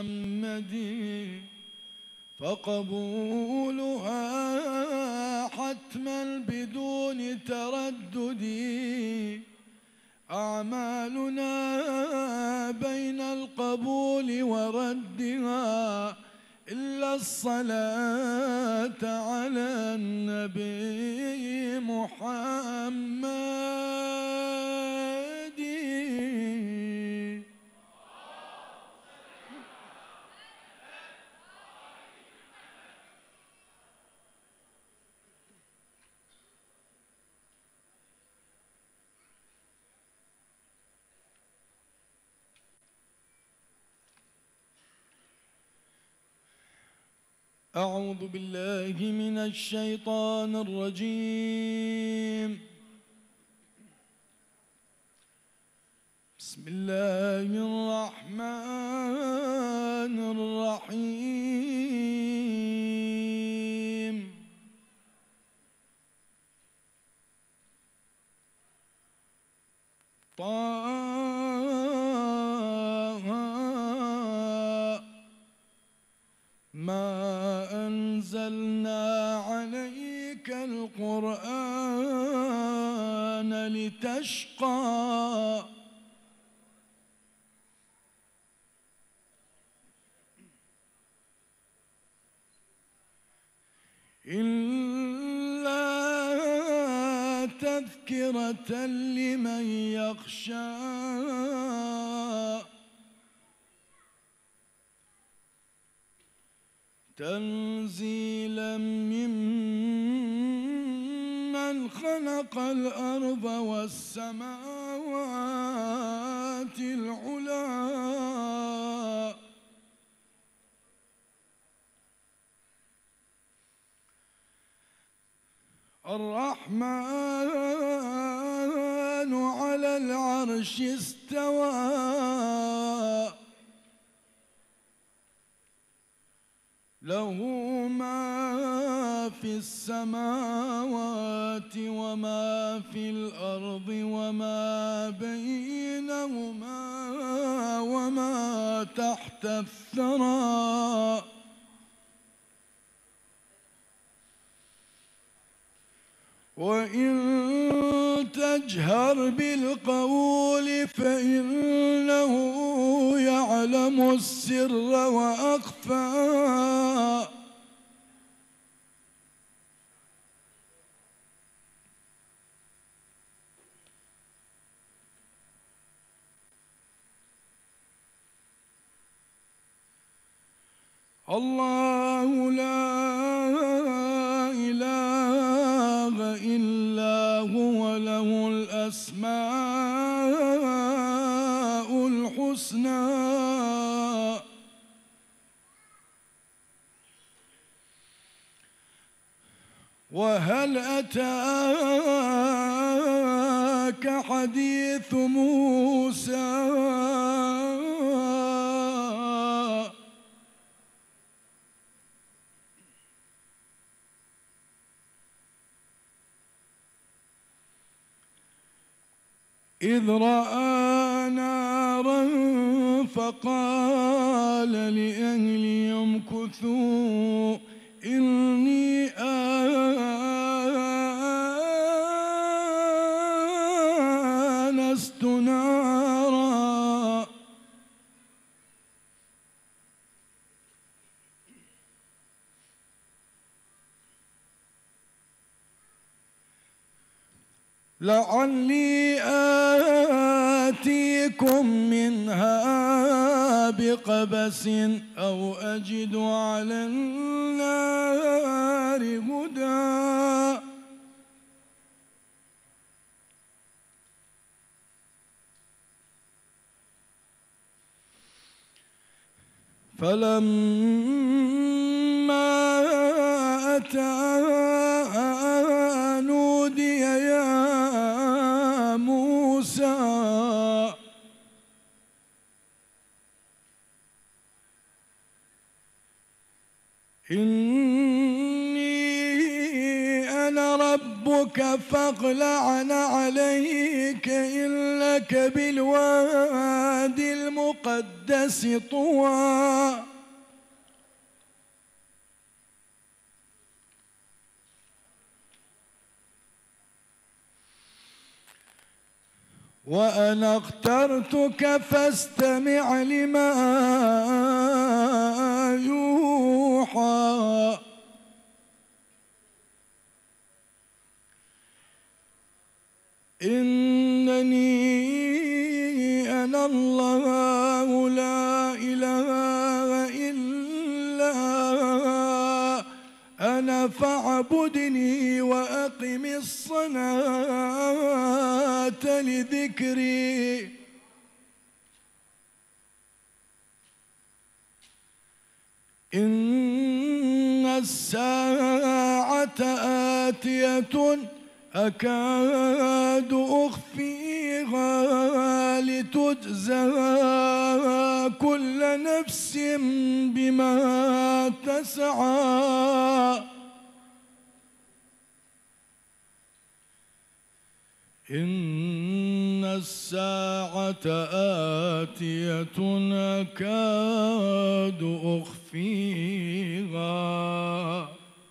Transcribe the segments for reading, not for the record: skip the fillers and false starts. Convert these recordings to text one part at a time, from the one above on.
محمد فقبولها حتما بدون تردد. أعمالنا بين القبول وردها إلا الصلاة على النبي محمد. أعوذ بالله من الشيطان الرجيم. بسم الله الرحمن الرحيم. ما أنزلنا عليك القرآن لتشقى إلا تذكرة لمن يخشى تنزيلا ممن خلق الأرض والسماوات العلى الرحمن على العرش استوى له ما في السماوات وما في الأرض وما بينهما وما تحت الثرى وإن تجهر بالقول فإنه يعلم السر وأخفى الله لا إله إلا هو له الأسماء الحسنى وهل أتاك حديث موسى إذ رأى نارا فقال لأهلهم امكثوا إني آنست نارا لعلي آتيكم منها بقبس أو أجد على النار هدى فلما أتاها نودي يا موسى إني أنا ربك ربك فاخلعن عليك إنك بالوادي المقدس طوى. وأنا اخترتك فاستمع لما يوحى. إنني أنا الله لا إله إلا أنا فاعبدني وأقم الصلاة لذكري. إن الساعة آتية أكاد أخفيها لتجزى كل نفس بما تسعى. إن الساعة آتية أكاد أخفيها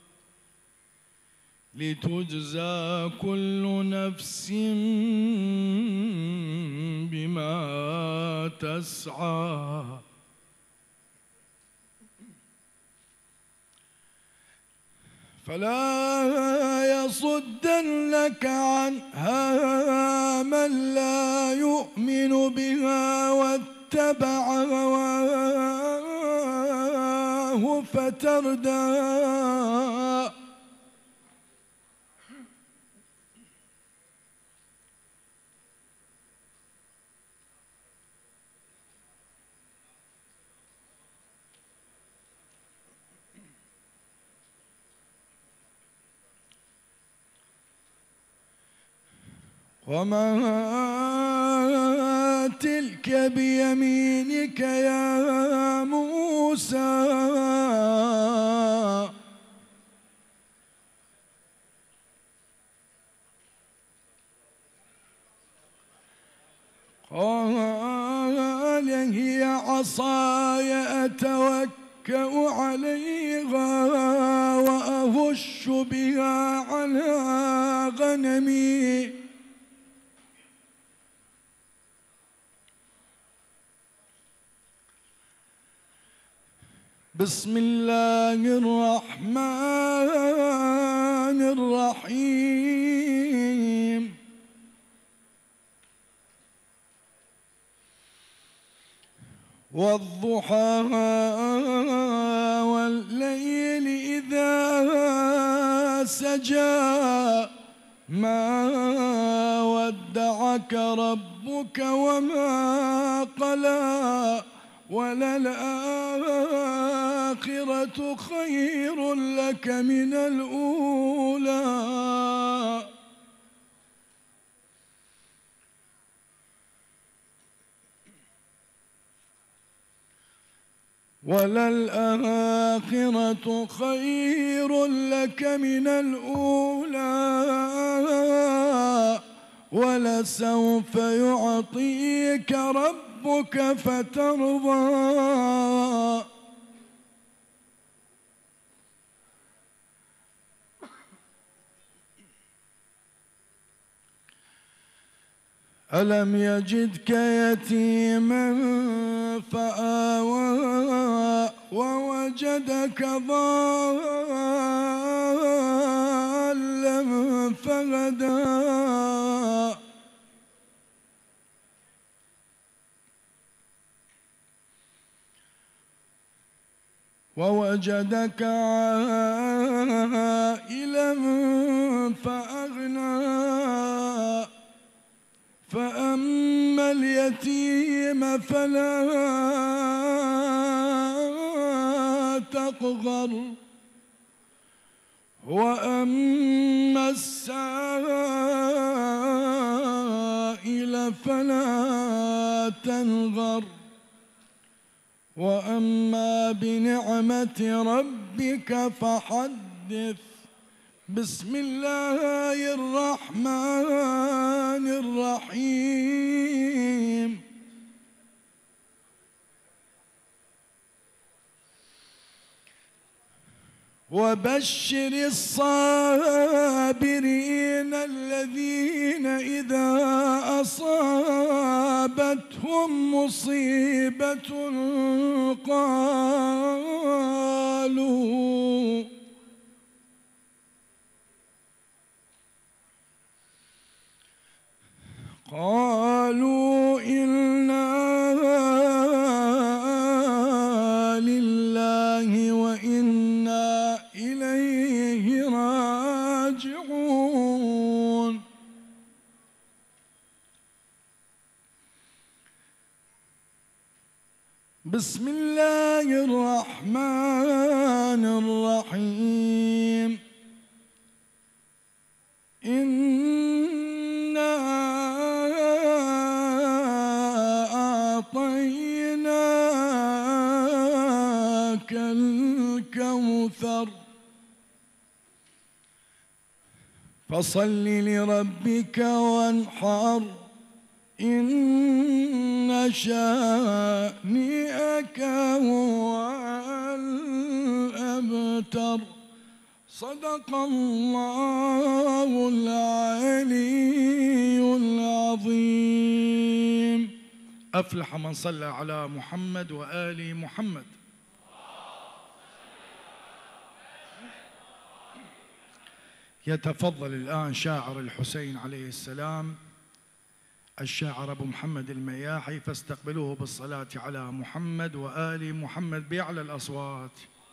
لتجزى كل نفس بما تسعى. فلا يصدنك عنها من لا يؤمن بها واتبع هواه فتردى. وما تلك بيمينك يا موسى؟ قال هي عصاي أتوكأ عليها وأهش بها على غنمي. بسم الله الرحمن الرحيم. والضحى والليل إذا سجى ما ودعك ربك وما قلى وللآخرة خير لك من الأولى. وللآخرة خير لك من الأولى ولسوف يعطيك ربك فترضى. ألم يجدك يتيما فآوى ووجدك ضالا فهدى ووجدك عائلا فأغنى فأما اليتيم فلا تقهر وأما السائل فلا تنهر وأما بنعمة ربك فحدث بسم الله الرحمن الرحيم. وبشر الصابرين الذين إذا أصابتهم مصيبة قالوا إنا لله وإنا إليه راجعون. بسم الله الرحمن الرحيم. إنا أعطيناك الكوثر فصل لربك وانحر إن شانئك هو الأبتر. صدق الله العلي العظيم. أفلح من صلى على محمد وآل محمد. يتفضل الآن شاعر الحسين عليه السلام الشاعر أبو محمد المياحي، فاستقبلوه بالصلاة على محمد وآل محمد بأعلى الأصوات.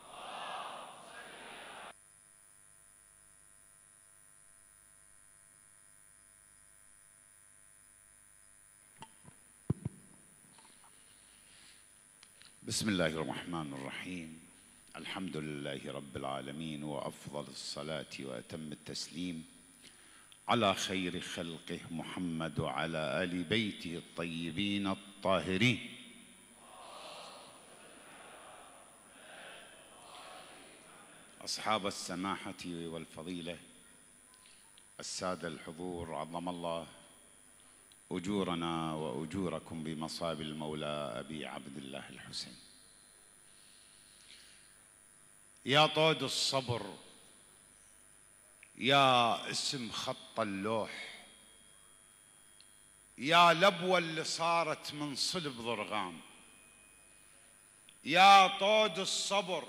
بسم الله الرحمن الرحيم. الحمد لله رب العالمين، وأفضل الصلاة وأتم التسليم على خير خلقه محمد وعلى آل بيته الطيبين الطاهرين. أصحاب السماحة والفضيلة، السادة الحضور، عظم الله أجورنا وأجوركم بمصاب المولى أبي عبد الله الحسين. يا طود الصبر، يا اسم خط اللوح، يا لبوة اللي صارت من صلب ضرغام. يا طود الصبر،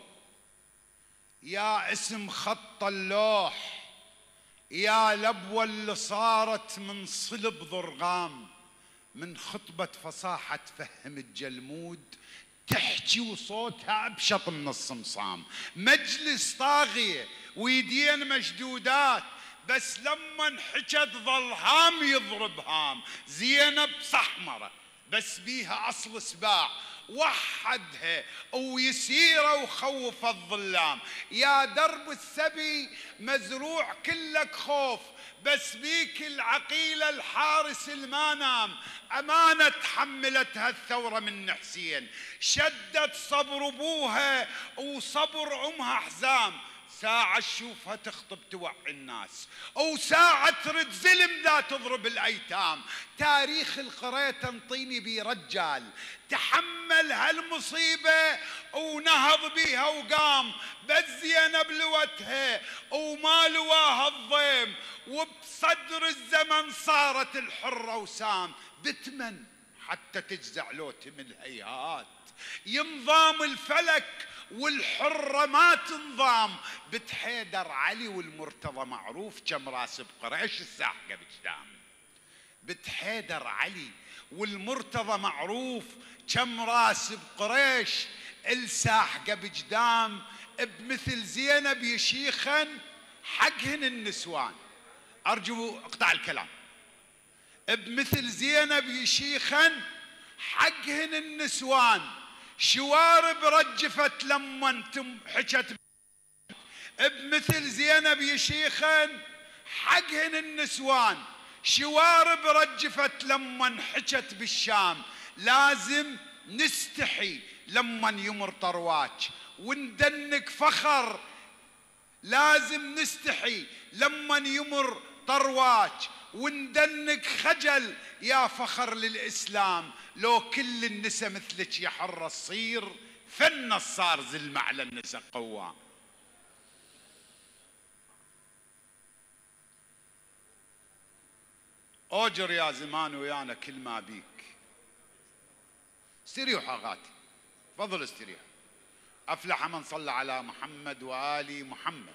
يا اسم خط اللوح، يا لبوة اللي صارت من صلب ضرغام. من خطبة فصاحة فهم الجلمود تحكي وصوتها أبشط من الصمصام. مجلس طاغية ويدين مشدودات، بس لما حكت ظل هام يضرب هام. زينب صحمرة بس بيها أصل سباع، وحدها ويسيره وخوف الظلام. يا درب السبي مزروع كلك خوف، بس بيك العقيلة الحارس الما نام. أمانة تحملتها الثورة من حسين، شدت صبر أبوها وصبر أمها حزام. ساعة تشوفها تخطب توعي الناس، وساعة ترد زلم لا تضرب الأيتام. تاريخ القرية تنطيني بي رجال تحمل هالمصيبة ونهض بيها وقام. بس زينب لوتها وما لواها الضيم، وبصدر الزمن صارت الحرة وسام. بتمن حتى تجزع لوتي من الهيهات، ينظام الفلك والحرة ما تنظام. بت حيدر علي والمرتضى معروف كم راس بقريش الساحقة بجدام. بت حيدر علي والمرتضى معروف كم راس بقريش الساحقة بجدام. بمثل زينب يشيخن حقهن النسوان. أرجو اقطع الكلام. بمثل زينب يشيخن حقهن النسوان. شوارب رجفت لما حكت. بمثل زينب يشيخن حقهن النسوان. شوارب رجفت لما حكت بالشام. لازم نستحي لما يمر طرواج وندنك فخر. لازم نستحي لمن يمر طرواج وندنك خجل يا فخر للإسلام. لو كل النساء مثلك يا حرة الصير فن الصار زلم على النساء قوام. أجر يا زمان ويانا كل ما بيك. استريحوا أغاتي، تفضل استريحوا. أفلح من صلى على محمد وآل محمد.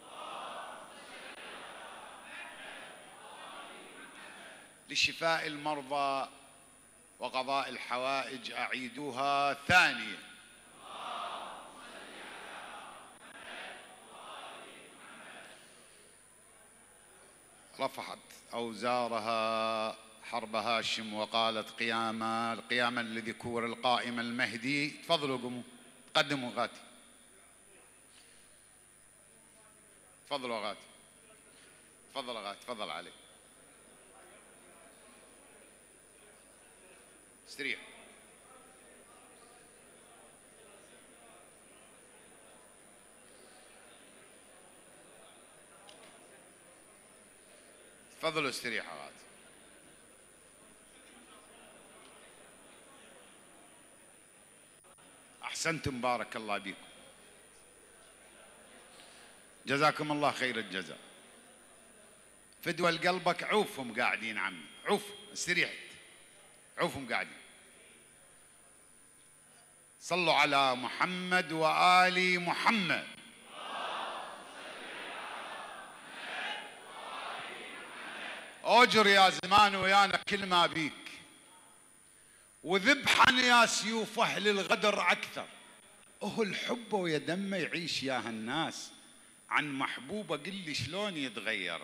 لشفاء المرضى وقضاء الحوائج أعيدوها ثانية. رفعت أوزارها حرب هاشم وقالت قياما لذكور القائم المهدي. تفضلوا قوموا قدموا غاتي. تفضلوا غاتي. تفضل غاتي. تفضل علي. استريح. تفضلوا استريحوا غاتي. أحسنتم بارك الله بكم. جزاكم الله خير الجزاء. فدوى لقلبك عوفهم قاعدين عمي، عوف استريحت، عوفهم قاعدين. صلوا على محمد وآل محمد. أجر يا زمان ويانا كل ما بيك، وذبحا يا سيوف أهل الغدر أكثر. الحب ويا دمه يعيش يا هالناس، عن محبوبه قل لي شلون يتغير.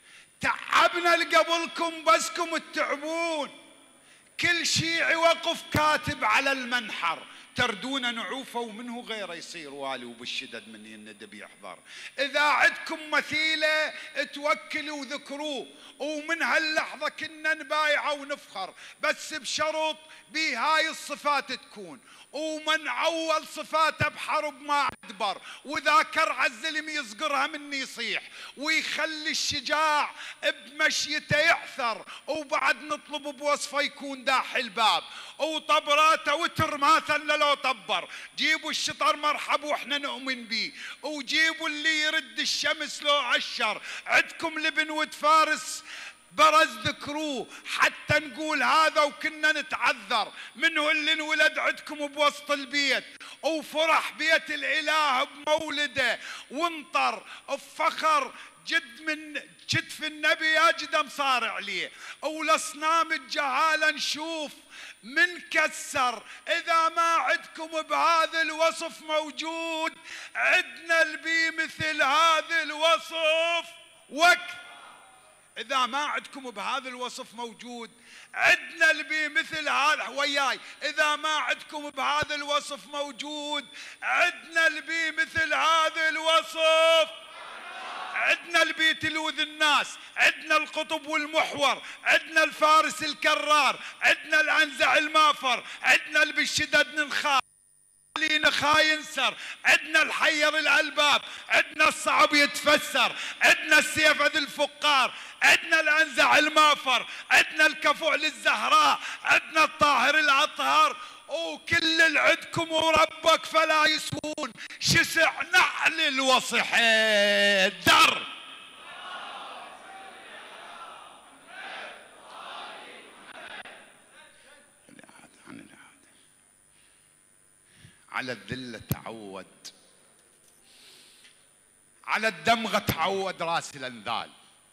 تعبنا لقبلكم بسكم تتعبون، كل شيعي وقف كاتب على المنحر. تردون نعوفه ومنه غيره يصير والي، وبالشدد مني الندب يحضر. إذا عدكم مثيلة توكلوا وذكروه، ومن هاللحظة كنا نبايعه ونفخر، بس بشرط بهاي الصفات تكون. ومن عول صفاته بحرب ما أدبر، وإذا كرع الزلم يصقرها مني يصيح، ويخلي الشجاع بمشيته يعثر، وبعد نطلب بوصفه يكون داح الباب، وطبراته وتر ما ثل لو طبر. جيبوا الشطر مرحب واحنا نؤمن بيه، وجيبوا اللي يرد الشمس لو عشر. عندكم لبن ود فارس برز ذكروه، حتى نقول هذا وكنا نتعذر. منه اللي انولد عندكم بوسط البيت، وفرح بيت الإله بمولده، وانطر بفخر جد من كتف النبي يا جد مصارع ليه. والاصنام الجهالة نشوف من كسر. إذا ما عندكم بهذا الوصف موجود، عدنا البي مثل هذا الوصف وقت. إذا ما عندكم بهذا الوصف موجود، عدنا البي مثل هذا وياي. إذا ما عندكم بهذا الوصف موجود، عدنا البي مثل هذا الوصف. عدنا البي تلوذ الناس، عدنا القطب والمحور، عدنا الفارس الكرار، عدنا الأنزع المافر، عدنا البالشدد ننخار نخا ينسر، عدنا الحير الألباب، عدنا الصعب يتفسر، عدنا السيف ذي الفقار، عدنا الأنزع المافر، عدنا الكفوع للزهراء، عدنا الطاهر الأطهار. وكل اللي عندكم وربك فلا يسوون، شسع نحل الوصحين در. على الذلة تعود، على الدمغة تعود راس الأنذال،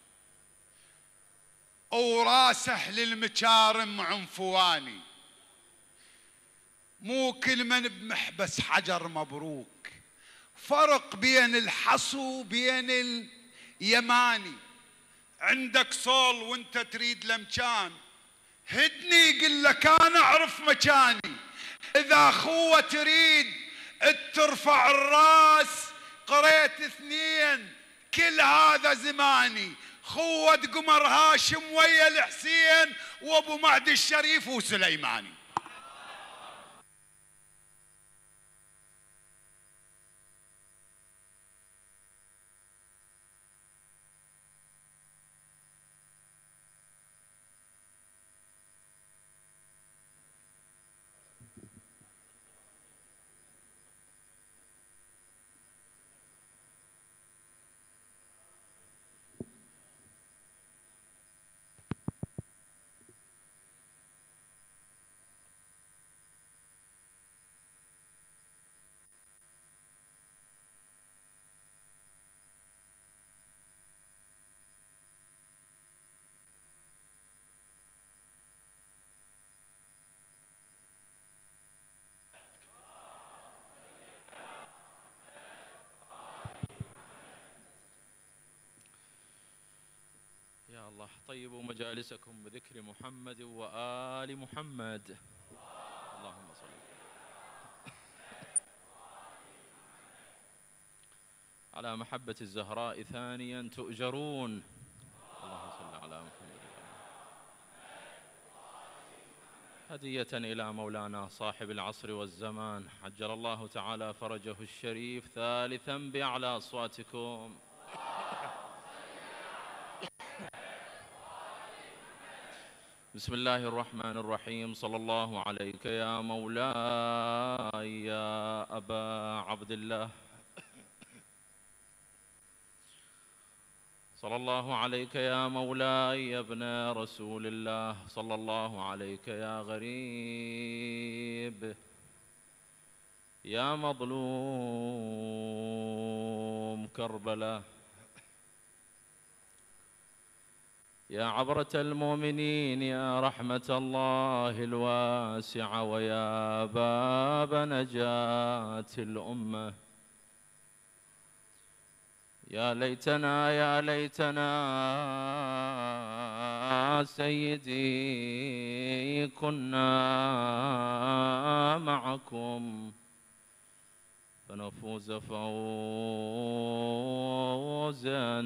وراس أهل المكارم عنفواني. مو كل من بمحبس حجر مبروك، فرق بين الحصو وبين اليماني. عندك صول وانت تريد لمكان، هدني قل لك انا اعرف مكاني. اذا خوة تريد ترفع الراس، قريت اثنين كل هذا زماني. خوة قمر هاشم ويا الحسين وابو مهدي الشريف وسليماني. طيبوا مجالسكم بذكر محمد وآل محمد. اللهم صل على محبة الزهراء ثانيا تؤجرون. اللهم صل على محمد. هدية إلى مولانا صاحب العصر والزمان عجل الله تعالى فرجه الشريف ثالثا بأعلى أصواتكم. بسم الله الرحمن الرحيم. صلى الله عليك يا مولاي يا أبا عبد الله. صلى الله عليك يا مولاي يا ابن رسول الله. صلى الله عليك يا غريب يا مظلوم كربلاء يا عبرة المؤمنين يا رحمة الله الواسعة ويا باب نجاة الأمة. يا ليتنا يا ليتنا سيدي كنا معكم فنفوز فوزا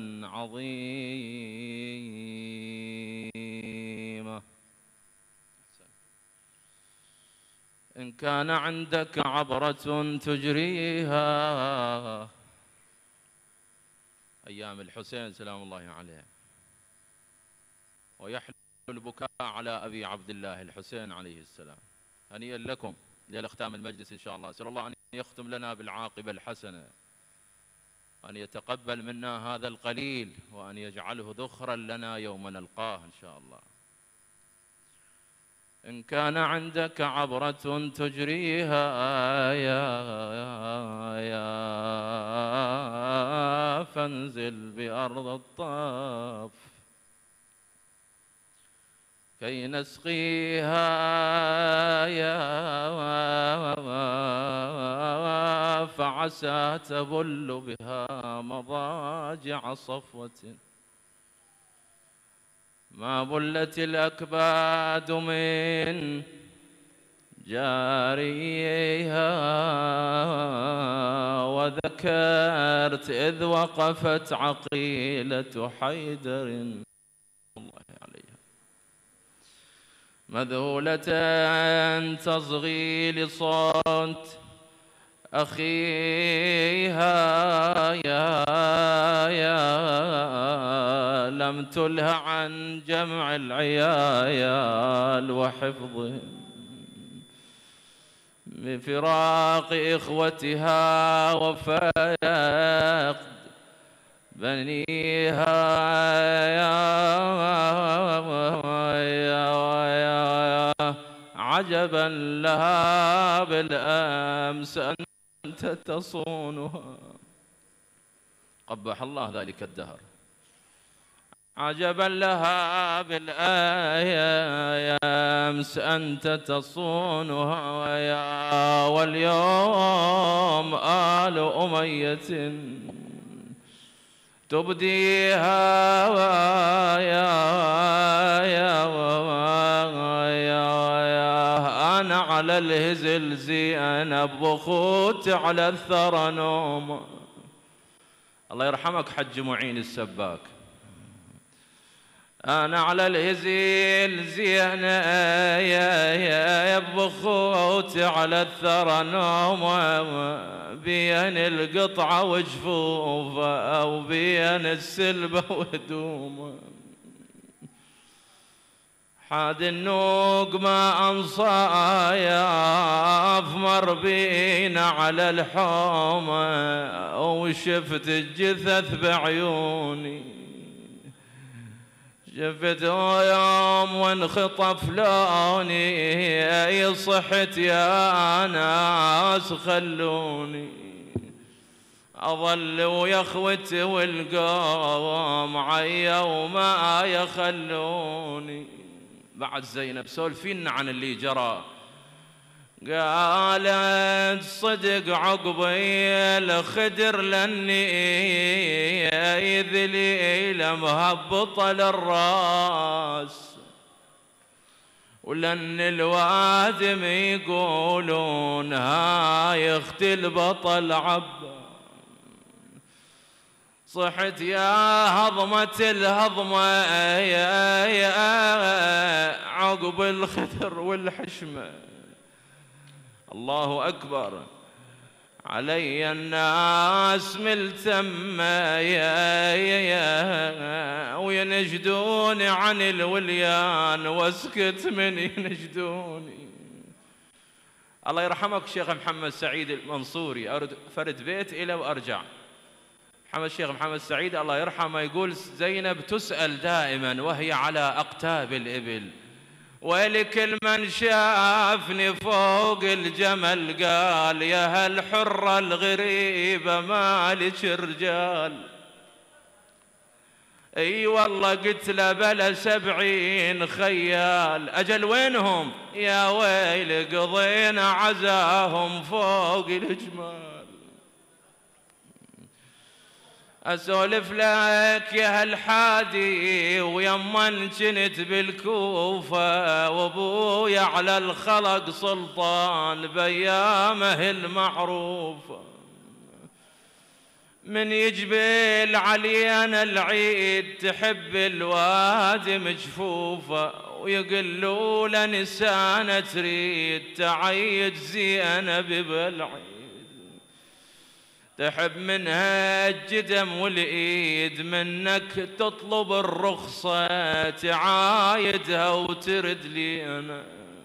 عظيما. إن كان عندك عبرة تجريها أيام الحسين سلام الله عليه، ويحلو البكاء على أبي عبد الله الحسين عليه السلام. هنيئا لكم لختام المجلس إن شاء الله. أسأل الله أن يختم لنا بالعاقبة الحسنة، أن يتقبل منا هذا القليل، وأن يجعله ذخرا لنا يوم نلقاه إن شاء الله. إن كان عندك عبرة تجريها يا فانزل بأرض الطاف كي نسقيها فعسى تبل بها مضاجع صفوة ما بلت الأكباد من جاريها. وذكرت إذ وقفت عقيلة حيدر الله عليها مذهولة تصغي لصوت أخيها لم تله عن جمع العيال وحفظهم بفراق إخوتها وفقد بنيها. عجبا لها بالأمس أنت تصونها. قبح الله ذلك الدهر. عجبا لها بالأمس أنت تصونها واليوم آل أمية تبديها. أنا على الهزل زينب وخوت على الثرى نوم. الله يرحمك حج معين السباك. أنا على الهزيل زينب وخوت على الثرى نوم بين القطعة وجفوفة وبين السلبة وهدومه. حاد النوق ما أنصاياف مر بينا على الحومة وشفت الجثث بعيوني. شفت يوم وانخطف لوني صحت يا ناس خلوني أظل ويا اخوتي والقوم عيا وما يخلوني. بعد زينب سولفينا عن اللي جرى قالت صدق عقبي الخدر لاني ذليله مهبطه للراس، ولان الوادم يقولون هاي اخت البطل عباس. صحت يا هضمة الهضمة يا عقب الخدر والحشمة. الله أكبر، علي الناس ملتمة وينجدوني عن الوليان واسكت من ينجدوني. الله يرحمك الشيخ محمد سعيد المنصوري، أرد فرد بيت إلى وأرجع. الشيخ محمد سعيد الله يرحمه يقول زينب تسأل دائما وهي على أقتاب الإبل، ولكل من شافني فوق الجمل قال يا هالحرة الغريبة مالك رجال. اي والله قلت له بلا 70 خيال، اجل وينهم يا ويل قضينا عزاهم فوق الجمال. أسولف لك يا هالحادي ويمن كنت بالكوفة، وابويا على الخلق سلطان بأيامه المعروفة. من يجبل علينا العيد تحب الوادم جفوفة، ويقولوا لنسانة تريد تعيد زينب بالعيد. تحب منها الجدم والإيد منك تطلب الرخصة تعايدها وترد لي أنا.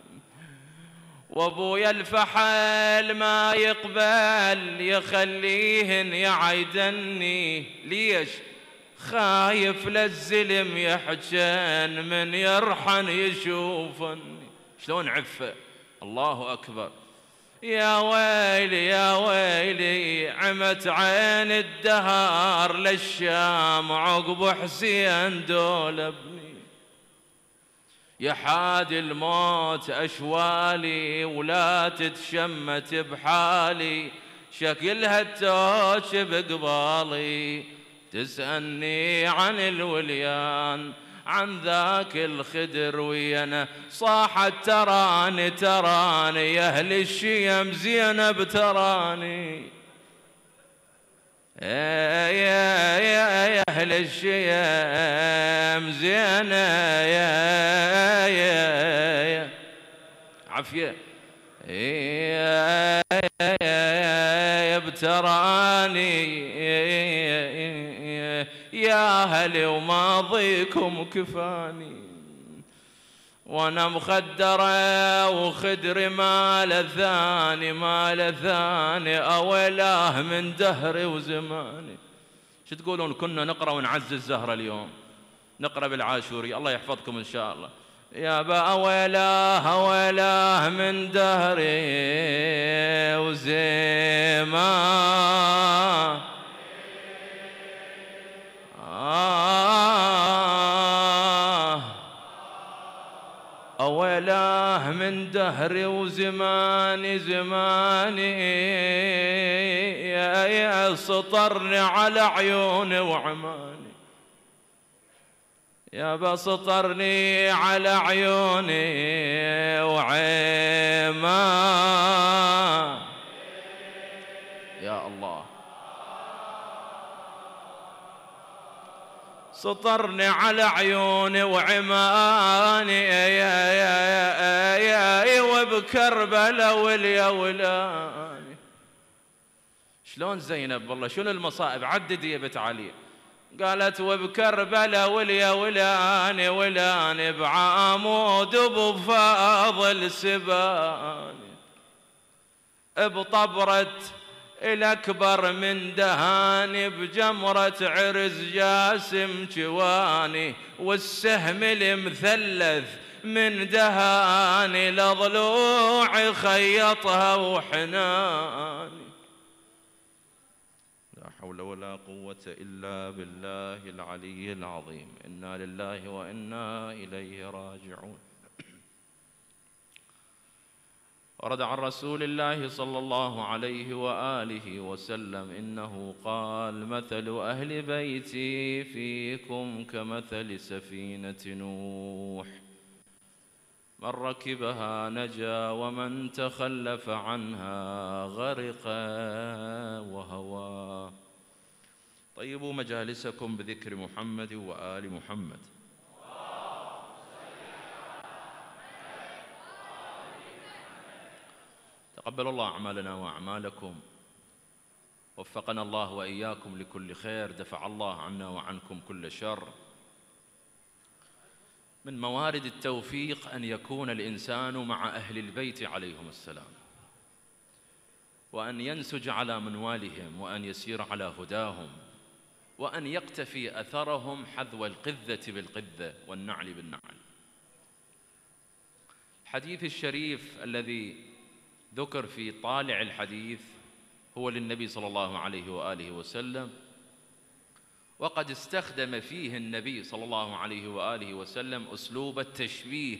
وابويا الفحل ما يقبل يخليهن يعيدني، ليش؟ خايف للزلم يحجن من يرحن يشوفني. شلون عفة؟ الله أكبر. يا ويلي يا ويلي عمت عين الدهار للشام عقب حسين دول ابني. يا حاد الموت أشوالي ولا تتشمت بحالي، شكلها التوش بقبالي تسألني عن الوليان عن ذاك الخدر ويانا. صاحت تراني تراني يا أهل الشيم زينب تراني، يا أهل الشيم زينب يا عافية يا بتراني يا هلي وماضيكم كفاني. وانا مخدرة وخدري ما لثاني ما لثاني أولاه من دهري وزماني. شو تقولون كنا نقرأ ونعزز الزهرة اليوم، نقرأ بالعاشوري الله يحفظكم إن شاء الله. يا بأولاه ولاه من دهري وزمان أولاه من دهري وزماني زماني يا سطرني على عيوني وعماني. يا بسطرني على عيوني وعمان. يا الله سطرني على عيوني وعماني يا وبكربلاء واليا ولاني. شلون زينب والله شنو المصائب عدد يا بنت علي. قالت وبكربلاء واليا ولاني ولاني بعمود وبفاضل سباني بطبرة الأكبر من دهاني بجمرة عرز جاسم جواني والسهم المثلث من دهاني لضلوعي خيطها وحناني. لا حول ولا قوة إلا بالله العلي العظيم. إنا لله وإنا إليه راجعون. ورد عن رسول الله صلى الله عليه وآله وسلم إنه قال: مثل أهل بيتي فيكم كمثل سفينة نوح، من ركبها نجا ومن تخلف عنها غرق وهوى. طيبوا مجالسكم بذكر محمد وآل محمد. تقبل الله أعمالنا وأعمالكم، وفقنا الله وإياكم لكل خير، دفع الله عنا وعنكم كل شر. من موارد التوفيق أن يكون الإنسان مع أهل البيت عليهم السلام، وأن ينسج على منوالهم، وأن يسير على هداهم، وأن يقتفي أثرهم حذو القذة بالقذة والنعل بالنعل. الحديث الشريف الذي ذكر في طالع الحديث هو للنبي صلى الله عليه وآله وسلم، وقد استخدم فيه النبي صلى الله عليه وآله وسلم أسلوب التشبيه.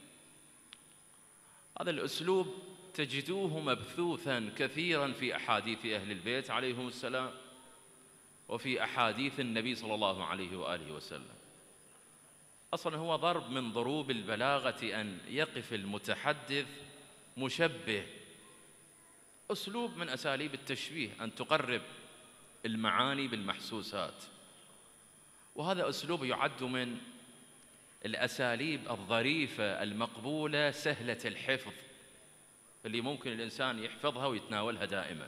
هذا الأسلوب تجدوه مبثوثا كثيرا في أحاديث أهل البيت عليهم السلام، وفي أحاديث النبي صلى الله عليه وآله وسلم. أصلا هو ضرب من ضروب البلاغة أن يقف المتحدث مشبه، أسلوب من أساليب التشبيه، أن تقرب المعاني بالمحسوسات. وهذا أسلوب يعد من الأساليب الظريفة المقبولة سهلة الحفظ، اللي ممكن الإنسان يحفظها ويتناولها دائما.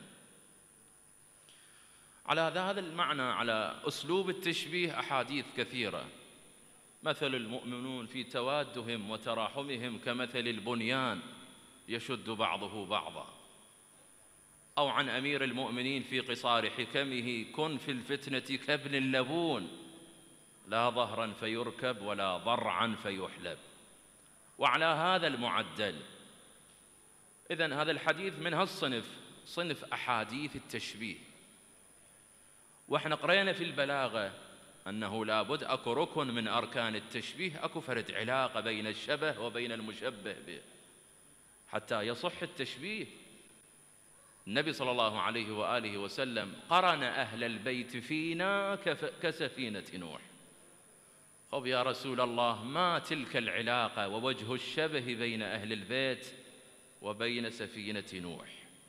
على هذا المعنى، على أسلوب التشبيه، أحاديث كثيرة. مثل المؤمنون في توادهم وتراحمهم كمثل البنيان يشد بعضه بعضا. أو عن أمير المؤمنين في قصار حكمه: كن في الفتنة كابن اللبون، لا ظهرا فيركب ولا ضرعا فيحلب. وعلى هذا المعدل، إذن هذا الحديث من هالصنف، صنف أحاديث التشبيه. وإحنا قرينا في البلاغة أنه لابد أكو ركن من أركان التشبيه، أكو فرد علاقة بين الشبه وبين المشبه به حتى يصح التشبيه. النبي صلى الله عليه وآله وسلم قرن أهل البيت فينا كسفينة نوح. طب يا رسول الله، ما تلك العلاقة ووجه الشبه بين أهل البيت وبين سفينة نوح؟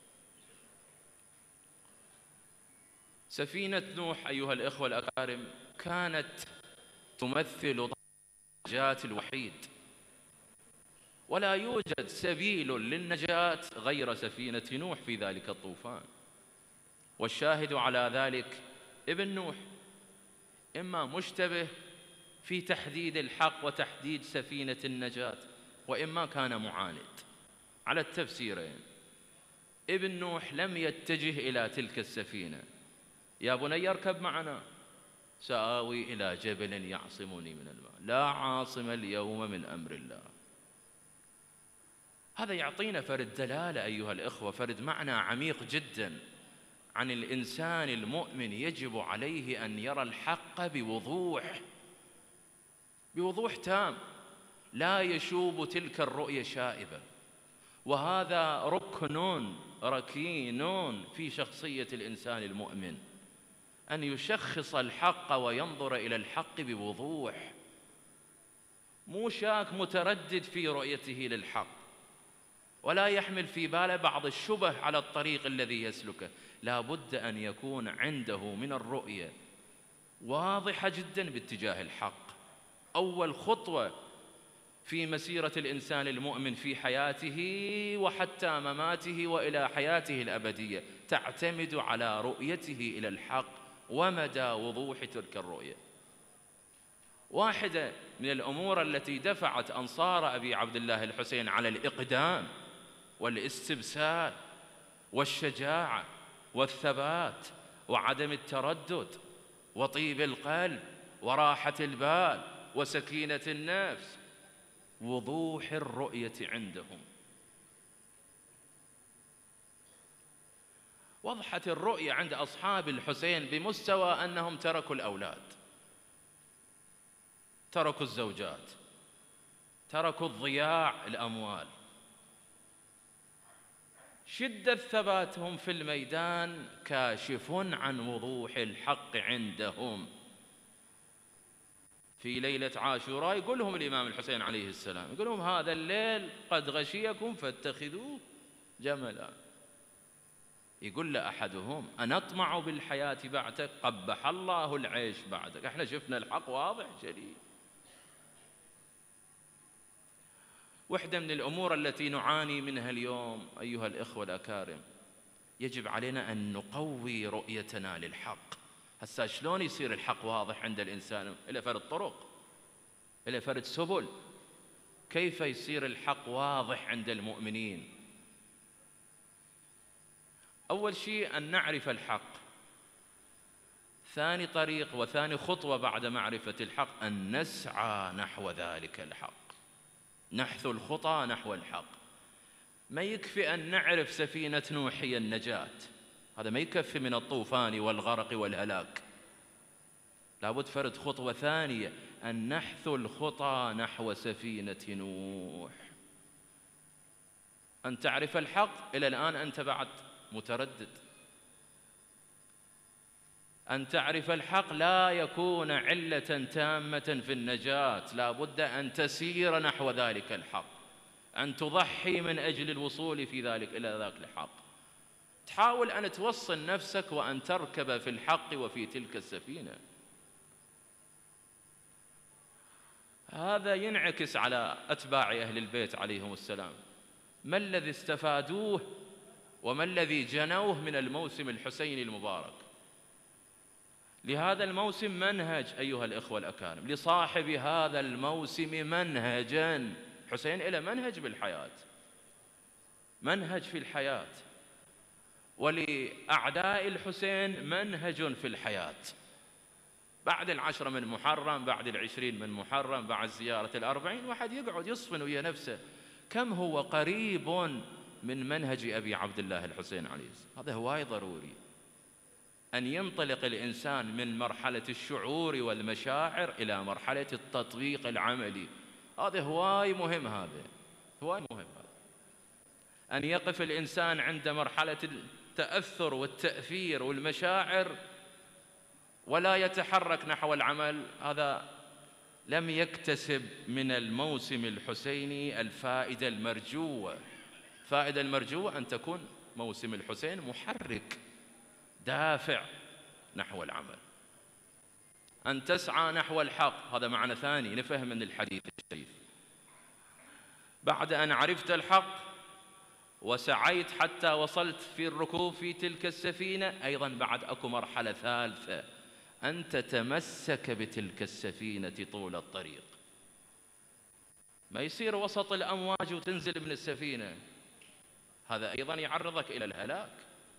سفينة نوح أيها الإخوة الأكارم كانت تمثل النجاة الوحيد، ولا يوجد سبيل للنجاة غير سفينة نوح في ذلك الطوفان. والشاهد على ذلك ابن نوح، إما مشتبه في تحديد الحق وتحديد سفينة النجاة، وإما كان معاند على التفسيرين. ابن نوح لم يتجه إلى تلك السفينة: يا بني اركب معنا، سآوي إلى جبل يعصمني من الماء، لا عاصم اليوم من أمر الله. هذا يعطينا فرد دلالة أيها الإخوة، فرد معنى عميق جدا عن الإنسان المؤمن. يجب عليه أن يرى الحق بوضوح تام، لا يشوب تلك الرؤية شائبة. وهذا ركين في شخصية الإنسان المؤمن، أن يشخص الحق وينظر إلى الحق بوضوح، مو شاك متردد في رؤيته للحق، ولا يحمل في باله بعض الشبه على الطريق الذي يسلكه. لا بد أن يكون عنده من الرؤية واضحة جدا باتجاه الحق. أول خطوة في مسيرة الإنسان المؤمن في حياته وحتى مماته وإلى حياته الأبدية تعتمد على رؤيته إلى الحق ومدى وضوح تلك الرؤية. واحدة من الأمور التي دفعت أنصار أبي عبد الله الحسين على الإقدام والاستبسال والشجاعة والثبات وعدم التردد وطيب القلب وراحة البال وسكينة النفس وضوح الرؤية عندهم. وضحت الرؤية عند أصحاب الحسين بمستوى أنهم تركوا الأولاد، تركوا الزوجات، تركوا الضياع الأموال، شدة ثباتهم في الميدان كاشف عن وضوح الحق عندهم. في ليلة عاشوراء يقول لهم الإمام الحسين عليه السلام، يقول لهم هذا الليل قد غشيكم فاتخذوه جملا. يقول لأحدهم أنطمع بالحياة بعدك؟ قبح الله العيش بعدك. احنا شفنا الحق واضح جلي. واحدة من الأمور التي نعاني منها اليوم أيها الإخوة الأكارم، يجب علينا أن نقوي رؤيتنا للحق. هسا شلون يصير الحق واضح عند الإنسان؟ إلى فرد طرق، إلى فرد سبل. كيف يصير الحق واضح عند المؤمنين؟ أول شيء أن نعرف الحق. ثاني طريق وثاني خطوة بعد معرفة الحق أن نسعى نحو ذلك الحق، نحث الخطى نحو الحق. ما يكفي أن نعرف سفينة نوح هي النجاة، هذا ما يكفي من الطوفان والغرق والهلاك. لابد فرد خطوة ثانية، أن نحث الخطى نحو سفينة نوح. أن تعرف الحق، إلى الآن أنت بعد متردد. أن تعرف الحق لا يكون علة تامة في النجاة، لا بد أن تسير نحو ذلك الحق، أن تضحي من أجل الوصول في ذلك إلى ذاك الحق. تحاول أن توصل نفسك وأن تركب في الحق وفي تلك السفينة. هذا ينعكس على أتباع أهل البيت عليهم السلام. ما الذي استفادوه وما الذي جنوه من الموسم الحسيني المبارك؟ لهذا الموسم منهج أيها الإخوة الأكارم، لصاحب هذا الموسم منهجا. حسين إلى منهج بالحياة، منهج في الحياة، ولأعداء الحسين منهج في الحياة. بعد 10 من محرم، بعد 20 من محرم، بعد زيارة 40، واحد يقعد يصفن ويا نفسه كم هو قريب من منهج أبي عبد الله الحسين عليه السلام. هذا هواي ضروري، أن ينطلق الإنسان من مرحلة الشعور والمشاعر إلى مرحلة التطبيق العملي. هذا هواي مهم، هذا هواي مهم، أن يقف الإنسان عند مرحلة التأثر والتأثير والمشاعر ولا يتحرك نحو العمل. هذا لم يكتسب من الموسم الحسيني الفائدة المرجوة. الفائدة المرجوة أن تكون موسم الحسين محرك دافع نحو العمل، أن تسعى نحو الحق. هذا معنى ثاني نفهم من الحديث الشريف. بعد أن عرفت الحق وسعيت حتى وصلت في الركوب في تلك السفينة، أيضا بعد أكو مرحلة ثالثة، أن تتمسك بتلك السفينة طول الطريق. ما يصير وسط الأمواج وتنزل من السفينة، هذا أيضا يعرضك إلى الهلاك.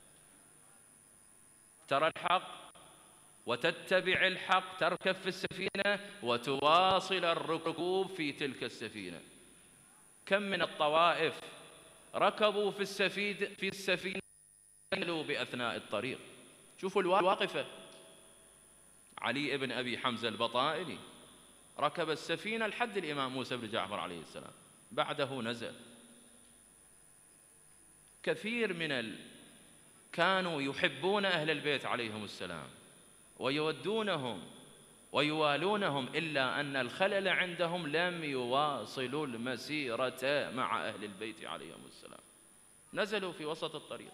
ترى الحق وتتبع الحق، تركب في السفينة وتواصل الركوب في تلك السفينة. كم من الطوائف ركبوا في السفينة نزلوا بأثناء الطريق. شوفوا الواقفة، علي بن أبي حمزة البطائني ركب السفينة لحد الإمام موسى بن جعفر عليه السلام، بعده نزل. كثير كانوا يحبون أهل البيت عليهم السلام ويودونهم ويوالونهم، إلا أن الخلل عندهم لم يواصلوا المسيرة مع أهل البيت عليهم السلام، نزلوا في وسط الطريق.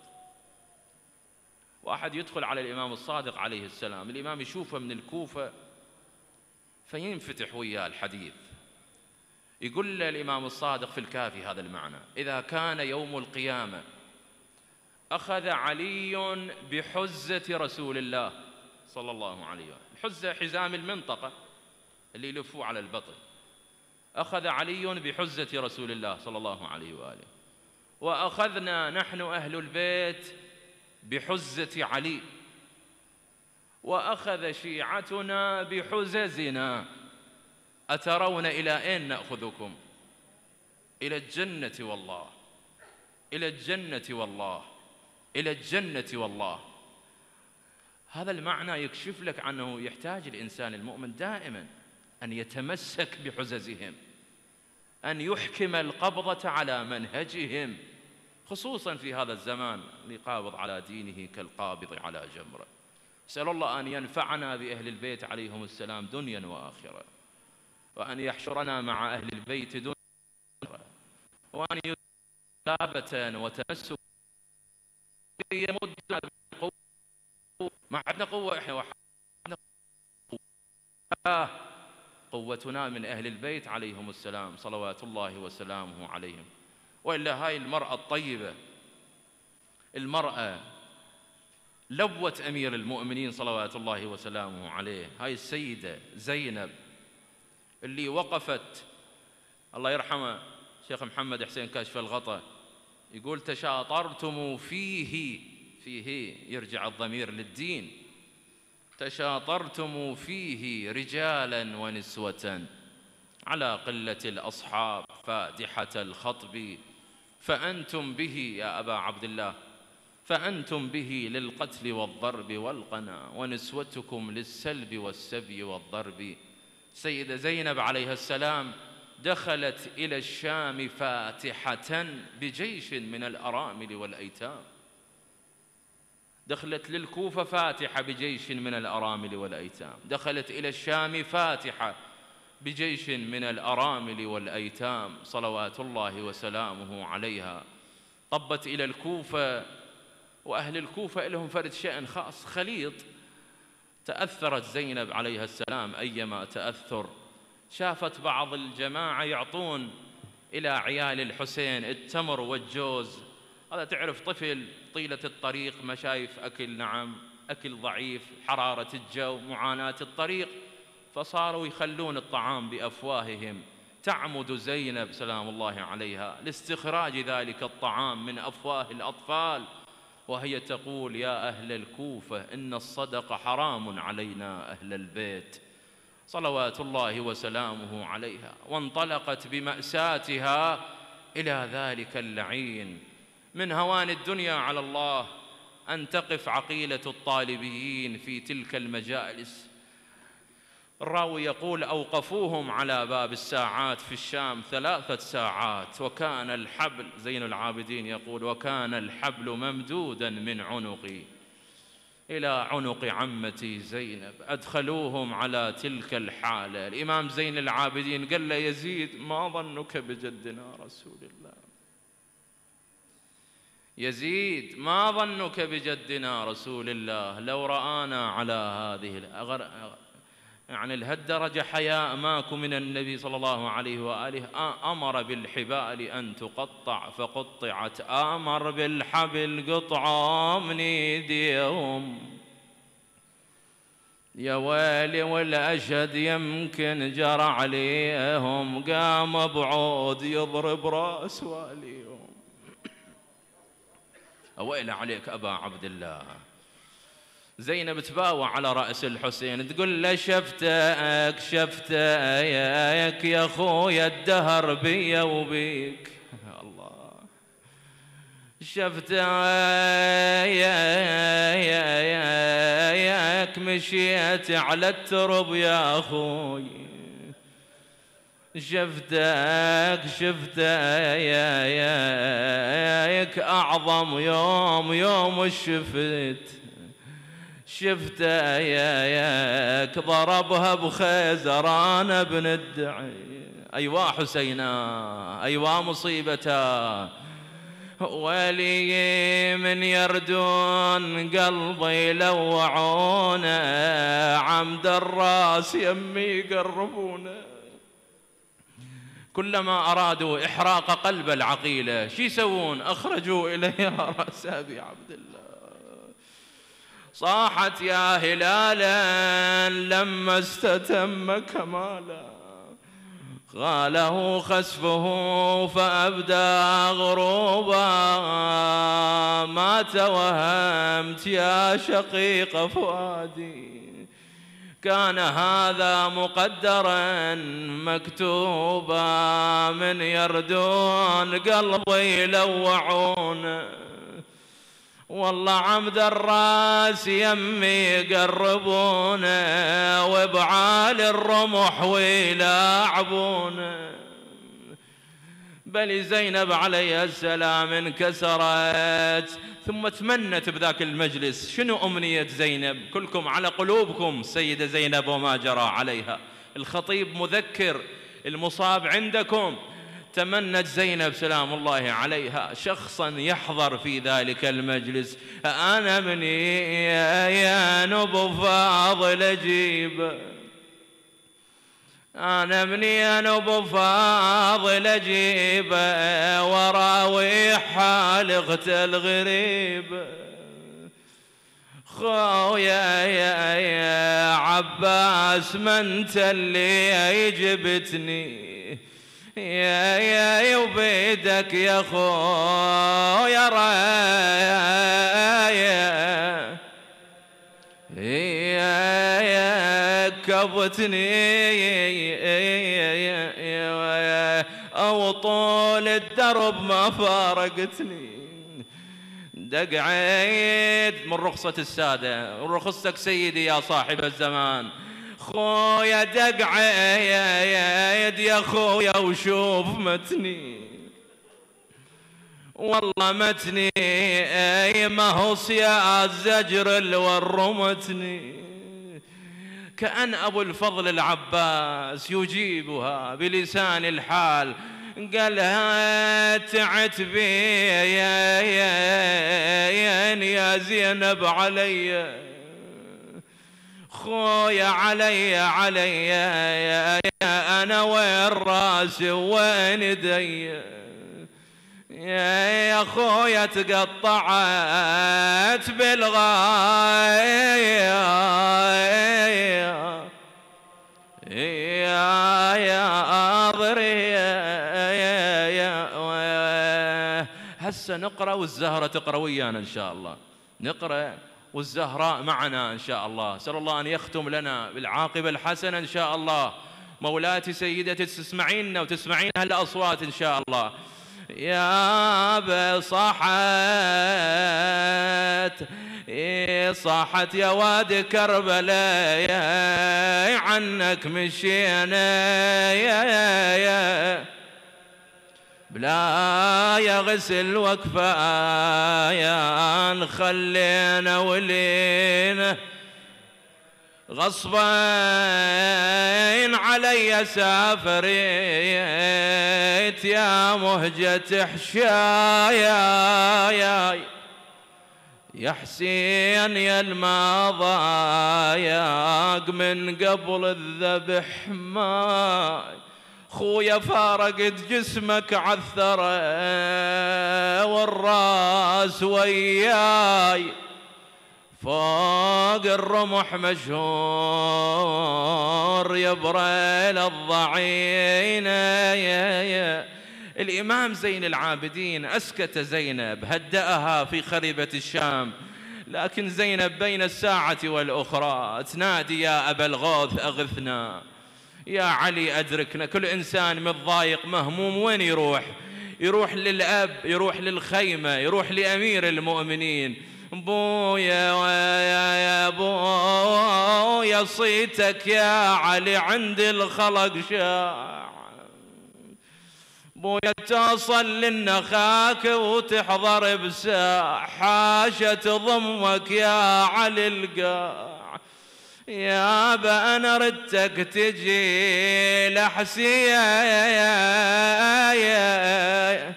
واحد يدخل على الإمام الصادق عليه السلام، الإمام يشوفه من الكوفة فينفتح وياه الحديث. يقول الإمام الصادق في الكافي هذا المعنى: إذا كان يوم القيامة أخذ علي بحزة رسول الله صلى الله عليه وسلم، الحزة حزام المنطقة اللي يلفوه على البطن، أخذ علي بحزة رسول الله صلى الله عليه وآله، وأخذنا نحن أهل البيت بحزة علي، وأخذ شيعتنا بحززنا، أترون إلى أين نأخذكم؟ إلى الجنة والله، إلى الجنة والله، إلى الجنة والله. هذا المعنى يكشف لك عنه يحتاج الإنسان المؤمن دائما أن يتمسك بحززهم، أن يحكم القبضة على منهجهم، خصوصا في هذا الزمان اللي قابض على دينه كالقابض على جمره. أسأل الله أن ينفعنا بأهل البيت عليهم السلام دنيا وآخرة، وأن يحشرنا مع أهل البيت دنيا وآخرة، وأن يثابة وتمسك يمدنا بالقوة. ما عندنا قوة إحنا، قوتنا من أهل البيت عليهم السلام صلوات الله وسلامه عليهم. وإلا هاي المرأة الطيبة، المرأة لوت أمير المؤمنين صلوات الله وسلامه عليه، هاي السيدة زينب اللي وقفت، الله يرحمه شيخ محمد حسين كاشف الغطا يقول تشاطرتم فيه يرجع الضمير للدين، تشاطرتم فيه رجالا ونسوة على قلة الأصحاب فادحة الخطب، فأنتم به يا أبا عبد الله، فأنتم به للقتل والضرب والقنا، ونسوتكم للسلب والسبي والضرب. سيدة زينب عليها السلام دخلت إلى الشام فاتحة بجيش من الأرامل والأيتام، دخلت للكوفة فاتحة بجيش من الأرامل والأيتام، دخلت إلى الشام فاتحة بجيش من الأرامل والأيتام صلوات الله وسلامه عليها. طبت إلى الكوفة، وأهل الكوفة لهم فرد شأن خاص خليط. تأثرت زينب عليها السلام أيما تأثر، شافت بعض الجماعة يعطون إلى عيال الحسين التمر والجوز، هذا تعرف طفل طيلة الطريق ما شايف أكل، نعم أكل ضعيف، حرارة الجو، معاناة الطريق، فصاروا يخلون الطعام بأفواههم. تعمد زينب سلام الله عليها لاستخراج ذلك الطعام من أفواه الأطفال، وهي تقول يا أهل الكوفة إن الصدقة حرام علينا أهل البيت صلوات الله وسلامه عليها. وانطلقت بمأساتها إلى ذلك اللعين. من هوان الدنيا على الله أن تقف عقيلة الطالبيين في تلك المجالس. الراوي يقول أوقفوهم على باب الساعات في الشام 3 ساعات، وكان الحبل، زين العابدين يقول وكان الحبل ممدودا من عنقي إلى عنق عمتي زينب. أدخلوهم على تلك الحالة. الإمام زين العابدين قال له يزيد ما ظنك بجدنا رسول الله، يزيد ما ظنك بجدنا رسول الله، لو رآنا على هذه يعني لهالدرجة حياء ماكو من النبي صلى الله عليه وآله. أمر بالحبال أن تقطع فقطعت، أمر بالحبل قطعوا من ايديهم. يا ويلي والأشد يمكن جرى عليهم، قام بعود يضرب راس واليهم. أويل عليك أبا عبد الله. زينب تباوع على رأس الحسين تقول له شفتك يا خويا الدهر بي وبيك، الله شفتك مشيت على الترب يا أخوي، شفتك أعظم يوم شفتك ضربها بخيزران بن الدعي. أيوا حسينا أيوا مصيبتا، ولي من يردون قلبي لوعونا، عمد الراس يمي يقربونا. كلما أرادوا إحراق قلب العقيلة شي يسوون؟ أخرجوا إليها رأس أبي عبد الله. صاحت يا هلالا لما استتم كمالا، غاله خسفه فأبدى غروبا، ما توهمت يا شقيق فؤادي، كان هذا مقدرا مكتوبا، من يردون قلبي يلوعون، والله عمد الراس يمي يقربونه، وبعال الرمح ويلاعبونه، بل زينب عليه السلام انكسرت، ثم تمنت بذاك المجلس. شنو أمنية زينب؟ كلكم على قلوبكم سيدة زينب وما جرى عليها. الخطيب مذكر، المصاب عندكم. تمنت زينب سلام الله عليها شخصا يحضر في ذلك المجلس. أنا مني يا نبو فاضل أجيب، أنا مني أنا أبو فاضل أجيبه وراوي حال أخت الغريب. خويا يا عباس ما أنت اللي جبتني، يا وبيدك يا خويا رايا كبتني أو طول الدرب ما فارقتني. دقعيد من رخصة السادة، رخصتك سيدي يا صاحب الزمان. خويا دقعيد يا خويا وشوف متني، والله متني ما هو يا الزجر اللي ورمتني. كأن أبو الفضل العباس يجيبها بلسان الحال، قالها تعتبي يا زينب علي، خويا علي أنا وين راسي وين يدي، يا خويا تقطعت بالغاية يا ضري. هسه نقرأ والزهرة تقرأ ويانا إن شاء الله، نقرأ والزهراء معنا إن شاء الله. أسأل الله أن يختم لنا بالعاقبة الحسنة إن شاء الله. مولاتي سيدتي تسمعيننا وتسمعين هالأصوات إن شاء الله. يا صاحت يا واد كربلاء عنك مشينا يا بلا يا غسل وكفايا نخلينا ولينا غصبين علي سافريت يا مهجة حشايا يا حسين يا المضايق من قبل الذبح ماي. خويا فارقت جسمك عثرة والراس وياي فوق الرمح مشهور يبرل الضعين. الإمام زين العابدين أسكت زينب، هدأها في خربة الشام، لكن زينب بين الساعة والأخرى تنادي يا أبا الغوث أغثنا، يا علي أدركنا. كل إنسان متضايق مهموم وين يروح؟ يروح للأب، يروح للخيمة، يروح لأمير المؤمنين. بويا يا بويا صيتك يا علي عند الخلق شاع، بويا توصل للنخاك وتحضر بساح، حاشة ضمك يا علي القاع. يا با أنا ردتك تجي لحسين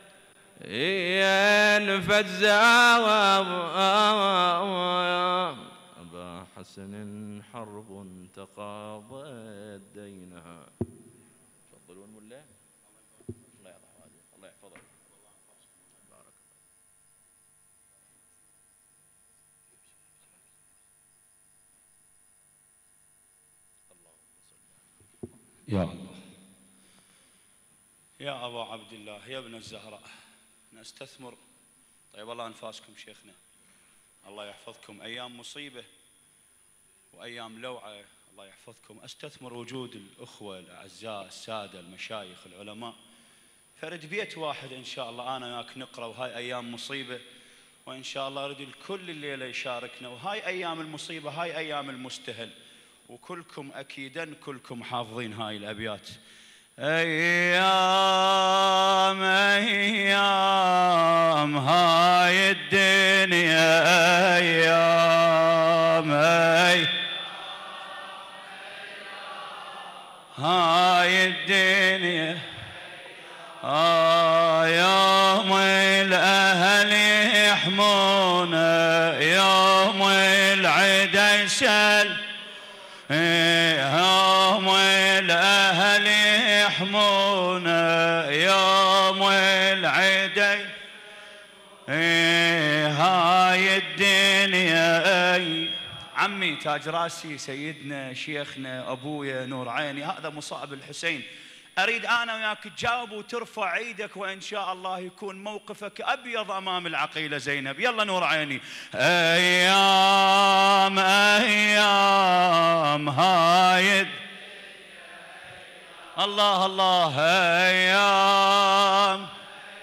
ينفزع أبا حسن حرب تقاضت دينها. تفضلون مولاي. الله يرحمه الله يحفظه. بارك يا الله. يا أبا عبد الله يا ابن الزهراء، نستثمر طيب الله أنفاسكم شيخنا، الله يحفظكم. أيام مصيبة وأيام لوعة، الله يحفظكم. أستثمر وجود الأخوة الأعزاء السادة المشايخ العلماء، فرد بيت واحد إن شاء الله أنا وياك نقرأ، وهاي أيام مصيبة وإن شاء الله أريد الكل الليلة يشاركنا. وهاي أيام المصيبة، هاي أيام المستهل، وكلكم أكيدا كلكم حافظين هاي الأبيات. أيام أيام هاي الدنيا أيام هاي الدنيا يوم الأهل يحمونا يوم العدا يسال يوم الأهل يحمونا يوم العدا هاي الدنيا عمي تاج راسي سيدنا شيخنا أبويا نور عيني هذا مصاب الحسين أريد أنا وياك تجاوب وترفع ايدك وإن شاء الله يكون موقفك أبيض أمام العقيلة زينب. يلا نور عيني. أيام أيام هاي الله الله أيام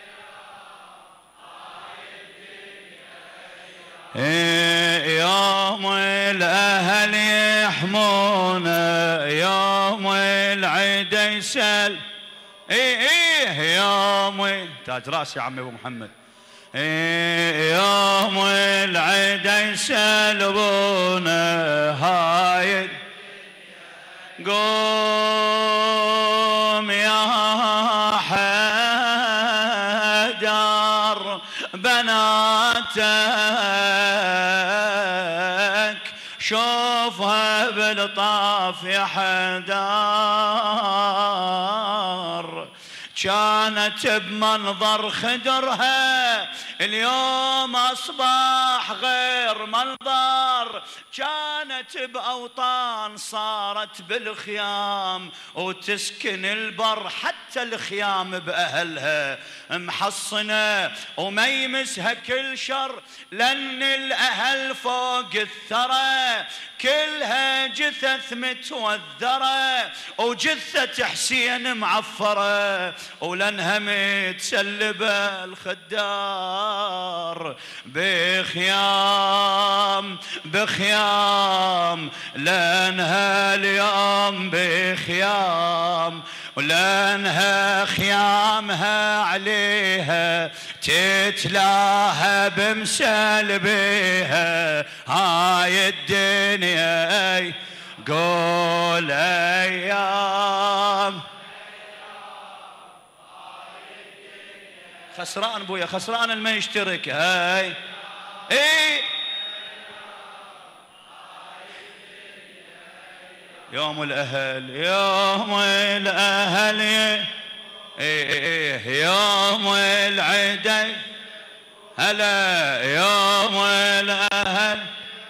يوم الأهل يحمونا يوم العدا يسال يوم تاج راسي يا عمي ابو محمد يوم العدا يسلبونا هاي قوم يا حيدر بناتك شوفها بالطاف يا حيدر كانت بمنظر خدرها اليوم أصبح غير منظر كانت بأوطان صارت بالخيام وتسكن البر حتى الخيام بأهلها محصنة وما يمسها كل شر لأن الأهل فوق الثرى كلها جثث متوذرة وجثة حسين معفرة ولانها متسلبة الخدار بخيام بخيام لانها اليوم بخيام ولانها خيامها عليها تتلاها بمسلبيها هاي الدنيا قول ايام خسران بويا خسران الما يشترك هاي اي يوم الأهل يوم الأهل يوم العدا هلا يوم الأهل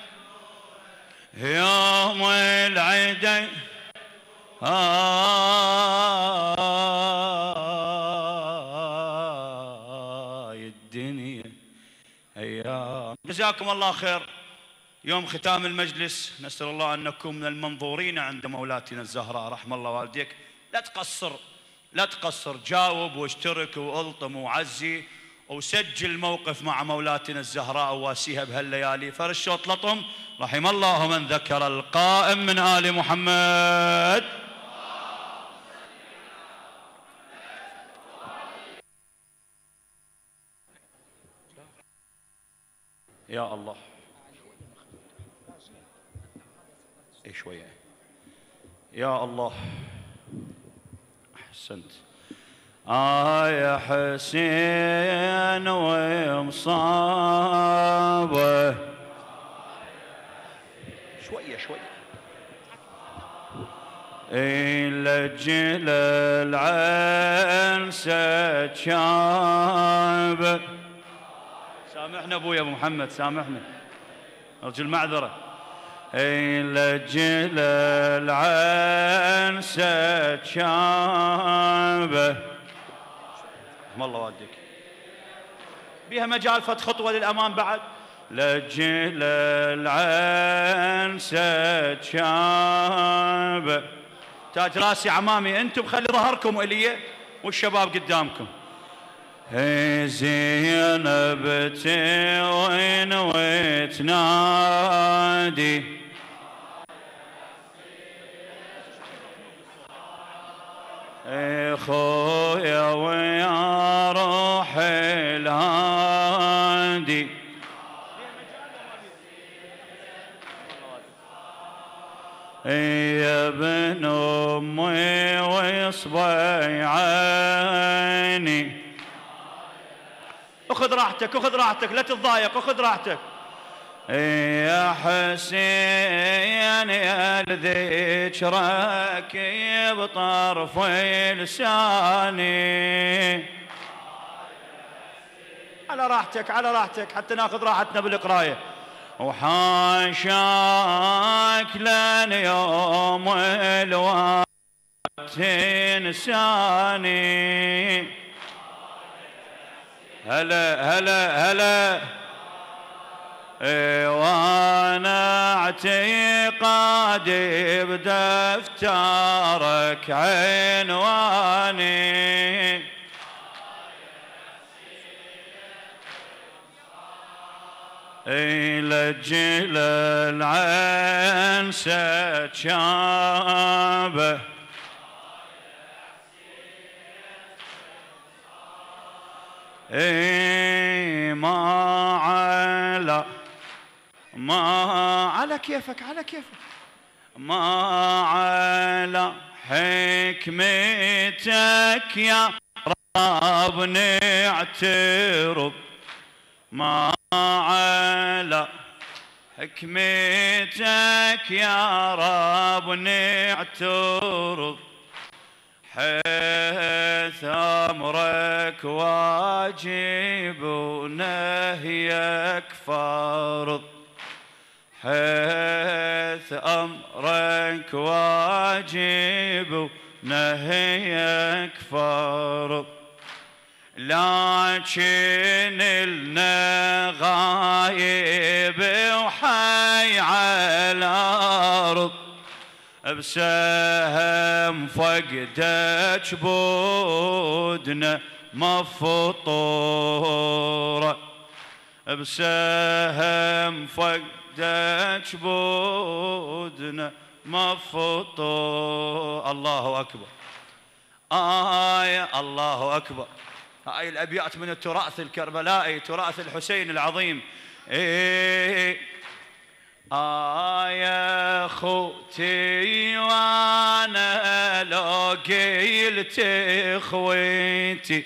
يوم العدا الدنيا أيام. جزاكم الله خير. يوم ختام المجلس نسأل الله أن نكون من المنظورين عند مولاتنا الزهراء رحم الله والديك. لا تقصر لا تقصر جاوب واشترك والطم وعزي وسجل موقف مع مولاتنا الزهراء وواسيها بهالليالي. فرشوط لطم رحم الله من ذكر القائم من آل محمد. يا الله اي شويه يا الله احسنت. يا حسين ومصابه شويه شويه لجل العين ستشابه. سامحنا ابويا ابو محمد سامحنا ارجو المعذره. لجل العين ستشابه رحم الله والديك بيها مجال فت خطوه للامام بعد. لجل العين ستشابه. تاج راسي عمامي انتم خلي ظهركم الي والشباب قدامكم. زينب وين وتنادي الهادي يا ابن امي واصبع عيني. اخذ راحتك اخذ راحتك لا تتضايق اخذ راحتك. يا حسين يا ذكرك بطرف لساني. على راحتك على راحتك حتى ناخذ راحتنا بالقرايه. وحاشاك لن يوم الوقت تنساني. هلا هلا هلا وانا اعتقادي بدفترك عنواني. لجل العين ستشابه ما على كيفك على كيفك. ما على حكمتك يا رب نعترف. ما على حكمتك يا رب نعترف. حيث أمرك واجب ونهيك فرض. حيث أمرك واجب ونهيك فرض. لكن لنا غايب وحي على الأرض. بسهم فقدت جبودنا مفطورة. بسهم فقدت جبودنا مفطورة. الله أكبر. الله أكبر. هاي الأبيات من التراث الكربلائي تراث الحسين العظيم. يا خوتي وانا لو قلت خويتي.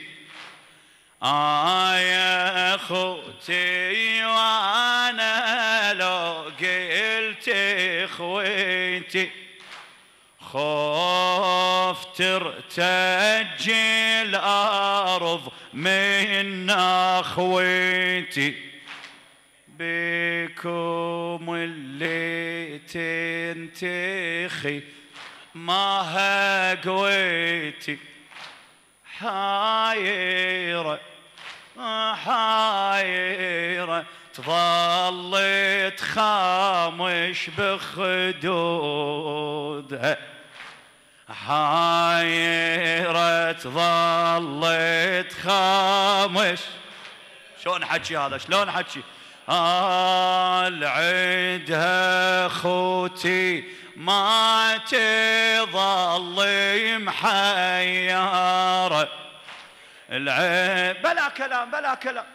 يا خوتي وانا لو قلت خويتي. خوف ترتج الأرض من أخويتي. بكم اللي تنتخي ما قويتي. حايرة حايرة تظل تخامش بخدودها. حايرة تظل تخامش. شلون حكي هذا شلون حكي؟ العدها خوتي ما تظل محيرة. بلا كلام بلا كلام.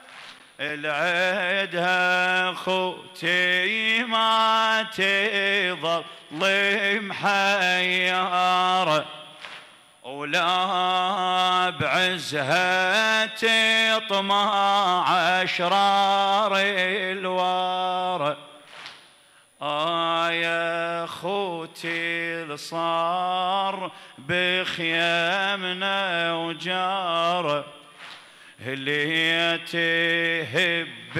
العدها خوتي ما تظل محيرة. ولا بعزها تطمع أشرار الورى. يا خوتي صار بخيامنا وجارة. اللي تهب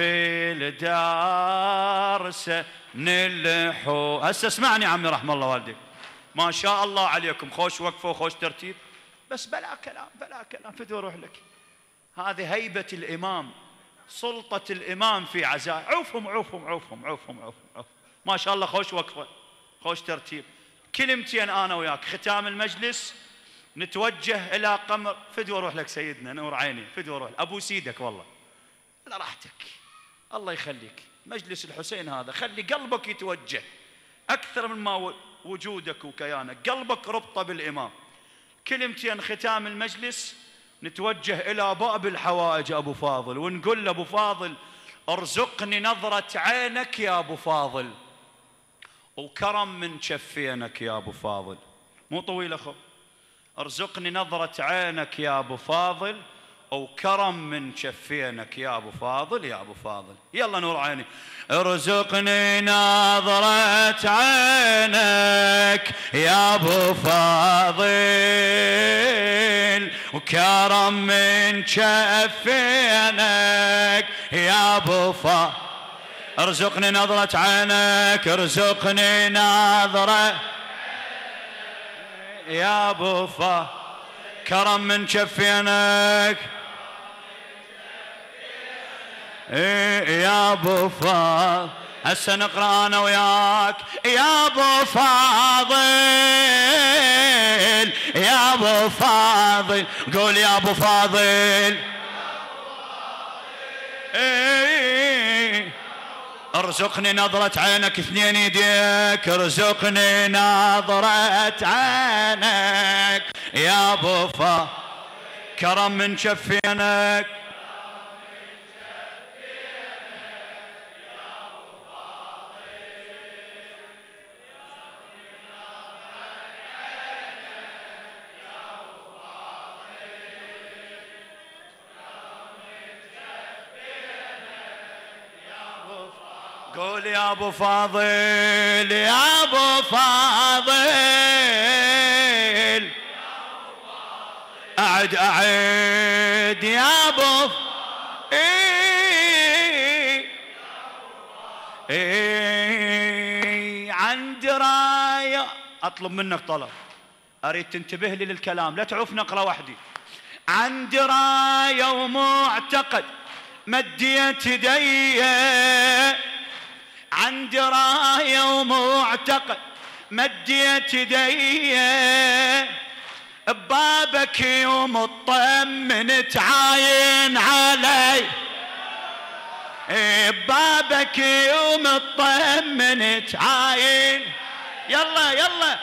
الدار سنلحو. هسه اسمعني عمي رحم الله والديك. ما شاء الله عليكم خوش وقفه وخوش ترتيب بس بلا كلام بلا كلام. فدوا روح لك. هذه هيبة الإمام سلطة الإمام في عزاء. عوفهم عوفهم عوفهم عوفهم عوفهم. ما شاء الله خوش وقفه خوش ترتيب. كلمتين أنا وياك ختام المجلس نتوجه إلى قمر. فدوا روح لك سيدنا نور عيني. فدوا روح أبو سيدك والله على راحتك. الله يخليك. مجلس الحسين هذا خلي قلبك يتوجه أكثر من ما وجودك وكيانك. قلبك ربطه بالإمام. كلمتين ختام المجلس نتوجه إلى باب الحوائج أبو فاضل ونقول له أبو فاضل ارزقني نظرة عينك يا أبو فاضل وكرم من شفينك يا أبو فاضل. مو طويل أخو. ارزقني نظرة عينك يا أبو فاضل وكرم من شفينك يا أبو فاضل يا أبو فاضل. يلا نور عيني. ارزقني نظرة عينك يا أبو فاضل وكرم من شفينك يا أبو فاضل. ارزقني نظرة عينك ارزقني نظرة يا أبو فاضل كرم من شفينك يا أبو فاضل. هسه نقرأ أنا وياك يا أبو فاضل يا أبو فاضل. قول يا أبو فاضل ارزقني نظرة عينك اثنين يديك ارزقني نظرة عينك يا أبو فاضل كرم من شفينك قول يا أبو فاضل يا أبو فاضل أعد أعد يا أبو عن دراية. أطلب منك طلب أريد تنتبه لي للكلام لا تعوف نقرة وحدي. عن دراية ومعتقد مديت يدي عن دراية ومعتقد مديت يدي ببابك يوم اطمن تعاين علي ببابك يوم اطمن تعاين. يلا يلا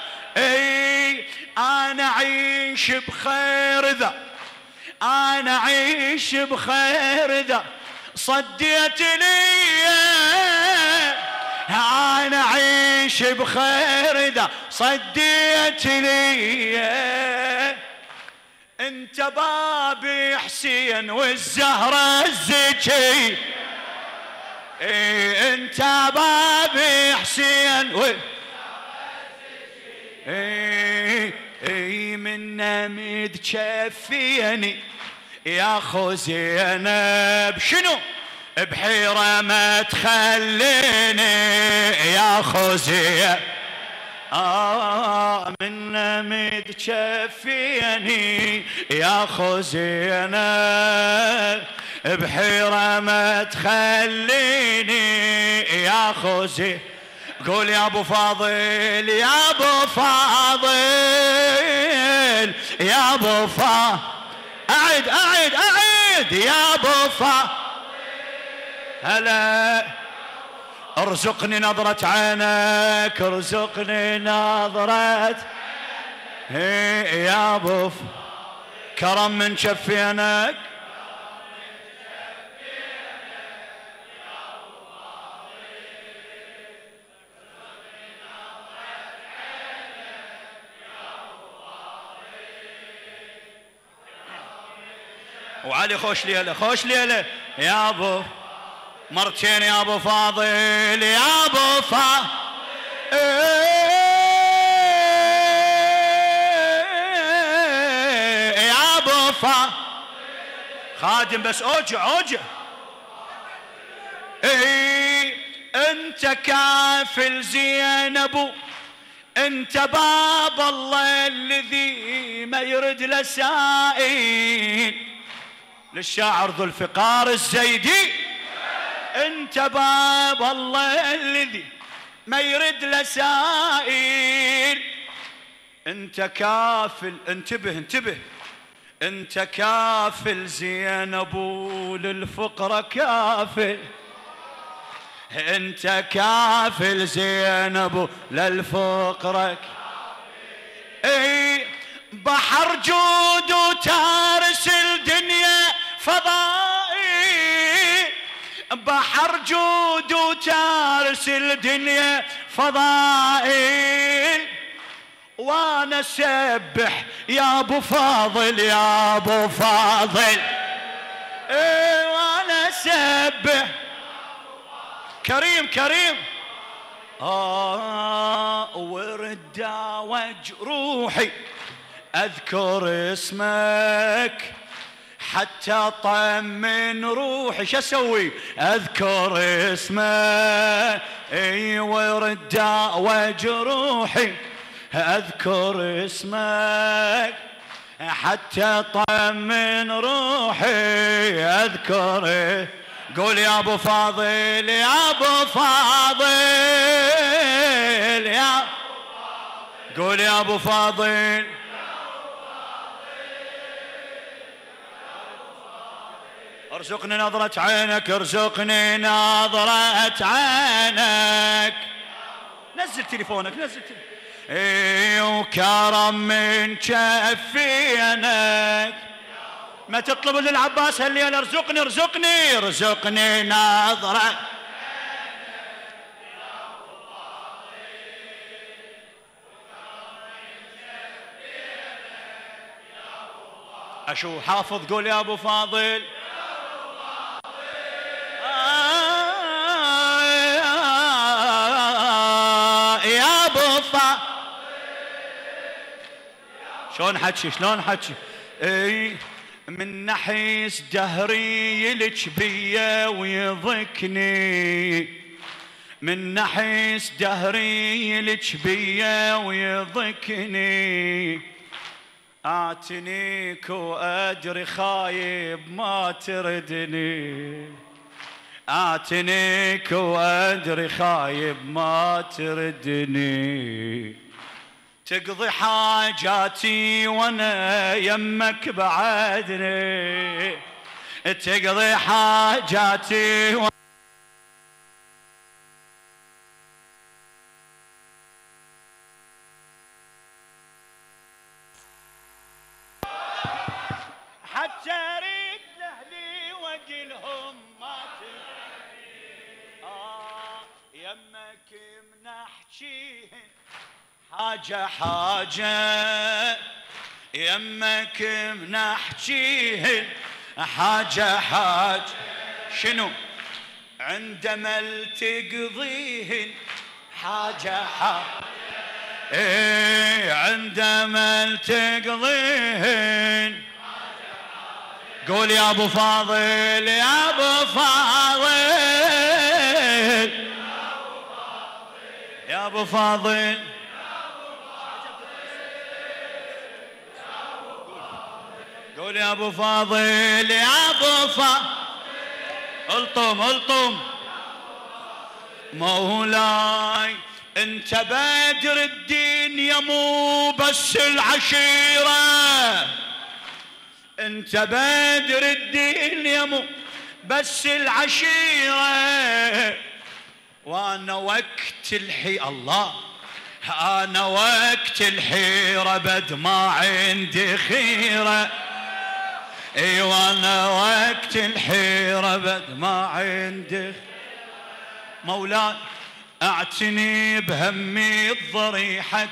انا اعيش بخير ذا انا اعيش بخير ذا صديت لي أنا أعيش بخير ذا صديت لي. أنت بابي حسين والزهرة الزكي أنت بابي حسين من نمد تشفيني يا خو زينب شنو بحيرة ما تخليني يا خو زينب من نمد تشفيني يا خو زينب بحيرة ما تخليني يا خو زينب. قول يا أبو فاضل يا أبو فاضل يا أبو فاضل أعد أعد أعد يا أبو فاضل. هلا ارزقني نظرة عينك ارزقني نظرة يا أبو كرم من شفينك وعلي خوش ليلة خوش ليلة يا أبو مرتين يا أبو فاضل يا أبو فاضل يا أبو فاضل خادم بس أوجع أوجع أنت كافل زينب أنت باب الله الذي ما يرد لسائل للشاعر ذو الفقار الزيدي انت باب الله الذي ما يرد لسائل انت كافل انتبه انتبه انت كافل زينب للفقرة كافل انت كافل زينب للفقرة اي بحر جود وتارس بحر جود وترسل دنيا فضائل، وانا سبح يا ابو فاضل يا ابو فاضل، وانا سبح كريم كريم. ورد وجه روحي اذكر اسمك حتى طمن روحي، شو اسوي؟ اذكر اسمك. اي ورد وجه روحي اذكر اسمك حتى طمن روحي اذكر. قول يا ابو فاضل يا ابو فاضل يا، قول يا ابو فاضل. ارزقني نظرة عينك، ارزقني نظرة عينك. نزل تليفونك، نزل تليفونك. وكرم من كفينك، ما تطلب للعباس هالليل ارزقني ارزقني ارزقني نظرة. اشو حافظ؟ قول يا ابو فاضل. يا ابو فاضل شلون حكي شلون حكي؟ اي من نحيس دهري يلج بيا ويضكني، من نحيس دهري يلج بيا ويضكني. آتنيك وأدري خايب ما تردني، آتنيك وأدري خايب ما تردني. تقضي حاجاتي وانا يمك بعدني، تقضي حاجاتي حتى اريد لاهلي واقلهم ما تدري. يمك منحكيهن حاجة حاجة، يمك منحكيهن حاجة حاجة. شنو؟ عندما التقضيهن حاجة حاجة. ايه عندما التقضيهن. قول يا ابو فاضل يا ابو فاضل يا ابو فاضل. قول يا ابو فاضل يا ابو فاضل. الطم الطم. مولاي انت بدر الدين يا مو بس العشيرة، انت بدر الدين يا مو بس العشيرة. وانا وقت الله انا وقت الحيرة بد ما عندي خيرة. اي وانا وقت الحيرة بد ما عندي. مولاي اعتني بهمي ضريحك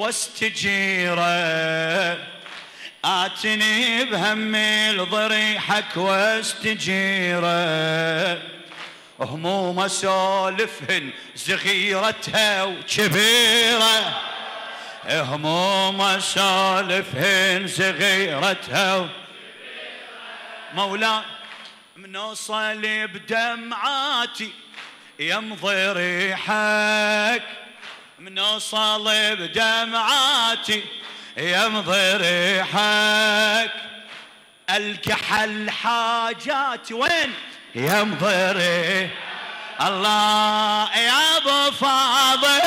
واستجيره، اعتني بهمي لضريحك واستجيره. هموم سالفهن صغيرتها وكبيره، هموم سالفهن صغيرتها. مولاي منوصل بدمعاتي يمضي ريحك، منوصل بدمعاتي يمضي ريحك. القى حل حاجاتي وين يمضي ريح. الله يا ابو فاضل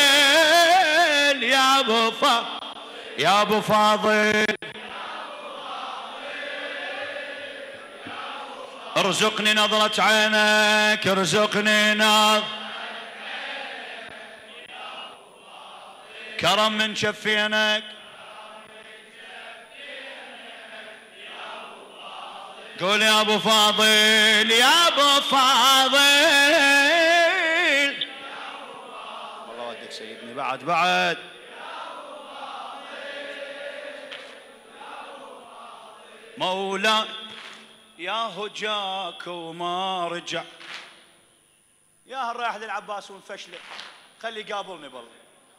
يا ابو فاضل يا ابو فاضل. ارزقني نظرة عينك، ارزقني نظرة كرم من شفينك. قول يا ابو فاضل يا ابو فاضل. والله ودك سيدني بعد مولا يا هجاك وما رجع. يا رايح للعباس ونفشله خلي يقابلني بالله.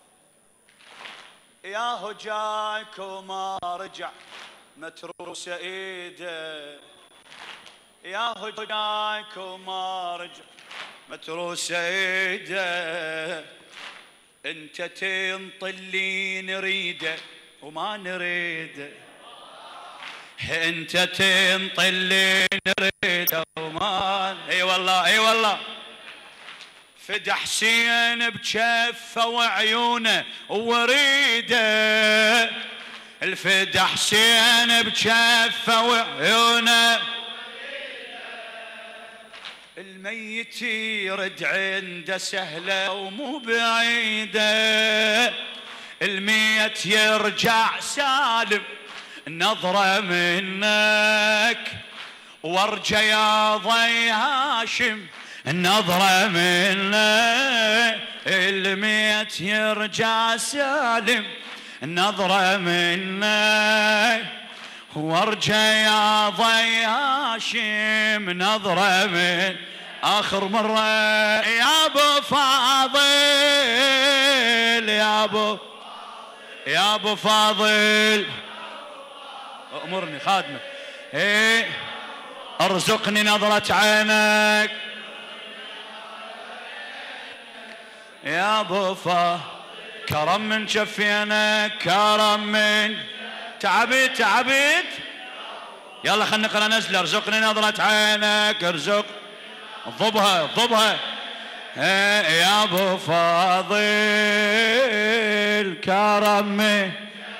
يا هجاك وما رجع متروس ايده. يا هجاك وما رجع متروس ايده. انت تنطلي نريده وما نريده. انت تنطلي نريده وما. اي والله اي والله. فدى حسين بجفه وعيونه وريده. الفدى حسين بجفه وعيونه. الميت يرد عنده سهله ومو بعيده. الميت يرجع سالم نظره منك. وارجى يا ضي هاشم النظرة منك. الميت يرجع سالم النظرة منك. وارجى يا ضي هاشم نظرة من آخر مرة. يا ابو فاضل يا ابو فاضل أمرني خادمك. إيه ارزقني نظرة عينك يا ابو فاضل. كرم من شفينك كرم من. تعبت يلا خلنا نقرا نزل. ارزقني نظرة عينك ارزق ضبها يا ابو فاضل. كرم من.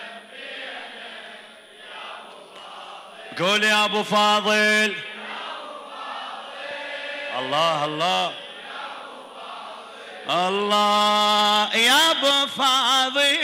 قول يا ابو فاضل. الله الله الله يا ابو فاضل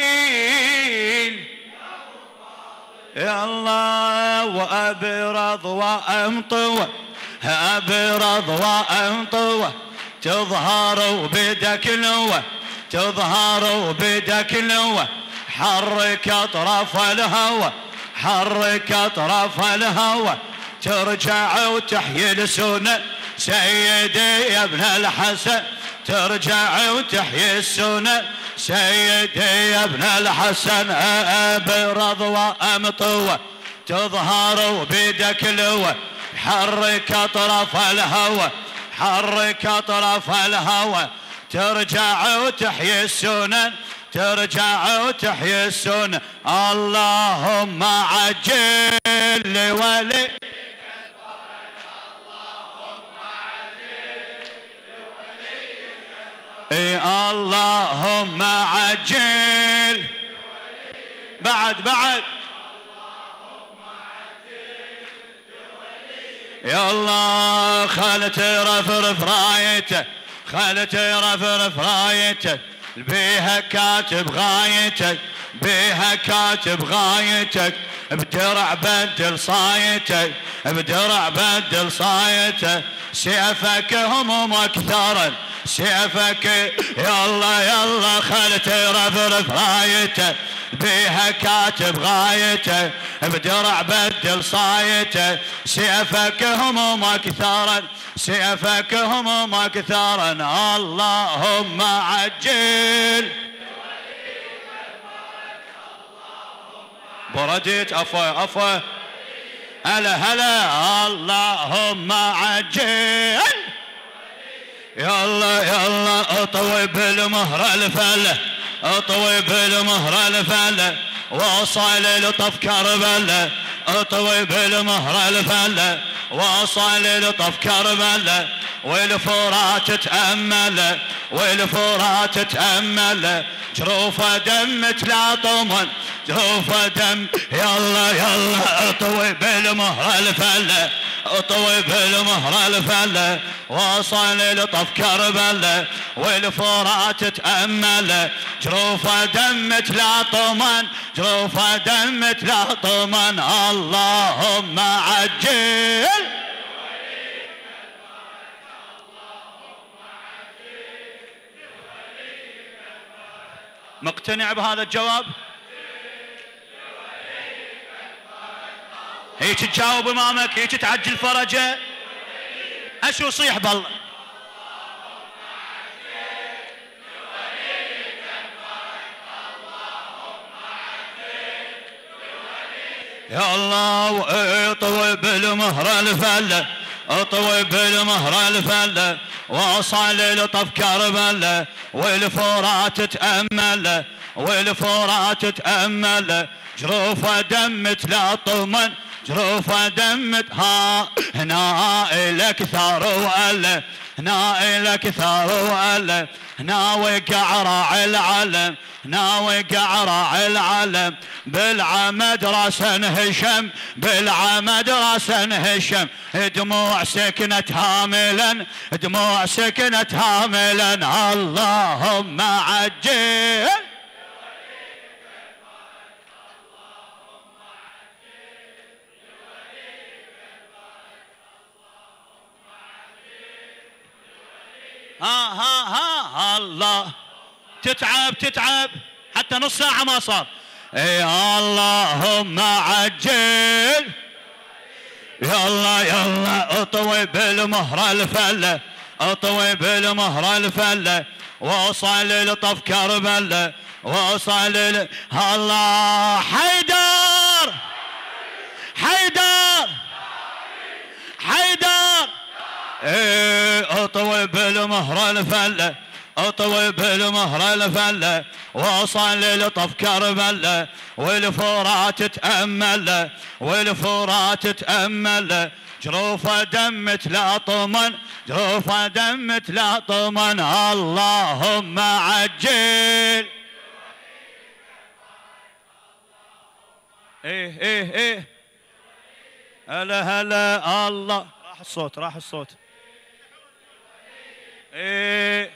يا الله. وابرض وامطوه ابرض وامطوه. تظهر وبدك نوه تظهر وبدك نوه. حرك اطراف الهوى حرك اطراف الهوى. ترجع وتحيي السنه سيدي يا ابن الحسن. ترجع وتحيي السنه سيدي يا ابن الحسن. ابرض وامطوه تظهر وبيدك لوه. حرك اطراف الهوى حرك اطراف الهوى. ترجع وتحيي السنن ترجع وتحيي السنن. اللهم عجل لولي. اللهم عجل. بعد يا الله. خالت رفرف رايته خالت رفرف رايته. بيها كاتب غايتك بيها كاتب غايتك. بدرع بدل صايتك بدرع بدل صايته. سيفك هموم اكثر سيفك يلا يلا. خالت رفرف رايته بيها كاتب غايته. بدرع بدل صايته. سيفك هموم اكثر سيفك هموم اكثر. اللهم عجل. بردت عفوا هلا اللهم عجل. يلا اطوي بالمهر الفله اطوي بالمهر الفله. وصل لطف كربله اطوي بالمهر الفله. وصل لطف كربله. والفرات تأمل والفرات تأمل. جروف دم تلاطم جروف دم. يلا اطوي بالمهر الفله اطوي بالمهر الفله وصل لطف كربله والفرات تأمل جروفه دمت لا طمن جروفه دمت لا طمن اللهم عجل مقتنع بهذا الجواب؟ هيك تجاوب امامك هيك تعجل فرجه اشو صيح بالله يا الله اطوي بالمهر الفله اطوي بالمهر الفله وصل لطف كربله والفرات تأمل والفرات تأمل جروفه دمت لا طمن جروفه دمت ها هنا إلك ثار وأله هنا إلك ثار وأله هنا وقع راعي العلم هنا وقع راعي العلم بالعمد راسا هشم بالعمد راسا هشم دموع سكنت هاملا دموع سكنت هاملا اللهم عجل ها الله تتعب حتى نص ساعة ما صار يا اللهم عجل يلا اطوي بالمهر الفله اطوي بالمهر الفله وصل لطف كربله وصل الله حيدر حيدر حيدر اطوي بالمهر الفله اطوي بالمهر الفله وصل لطف كربله والفرات تأمل والفرات تأمل جروفه دمت لا طمن جروفه دمت لا طمن اللهم عجل ايه هلا الله راح الصوت ايه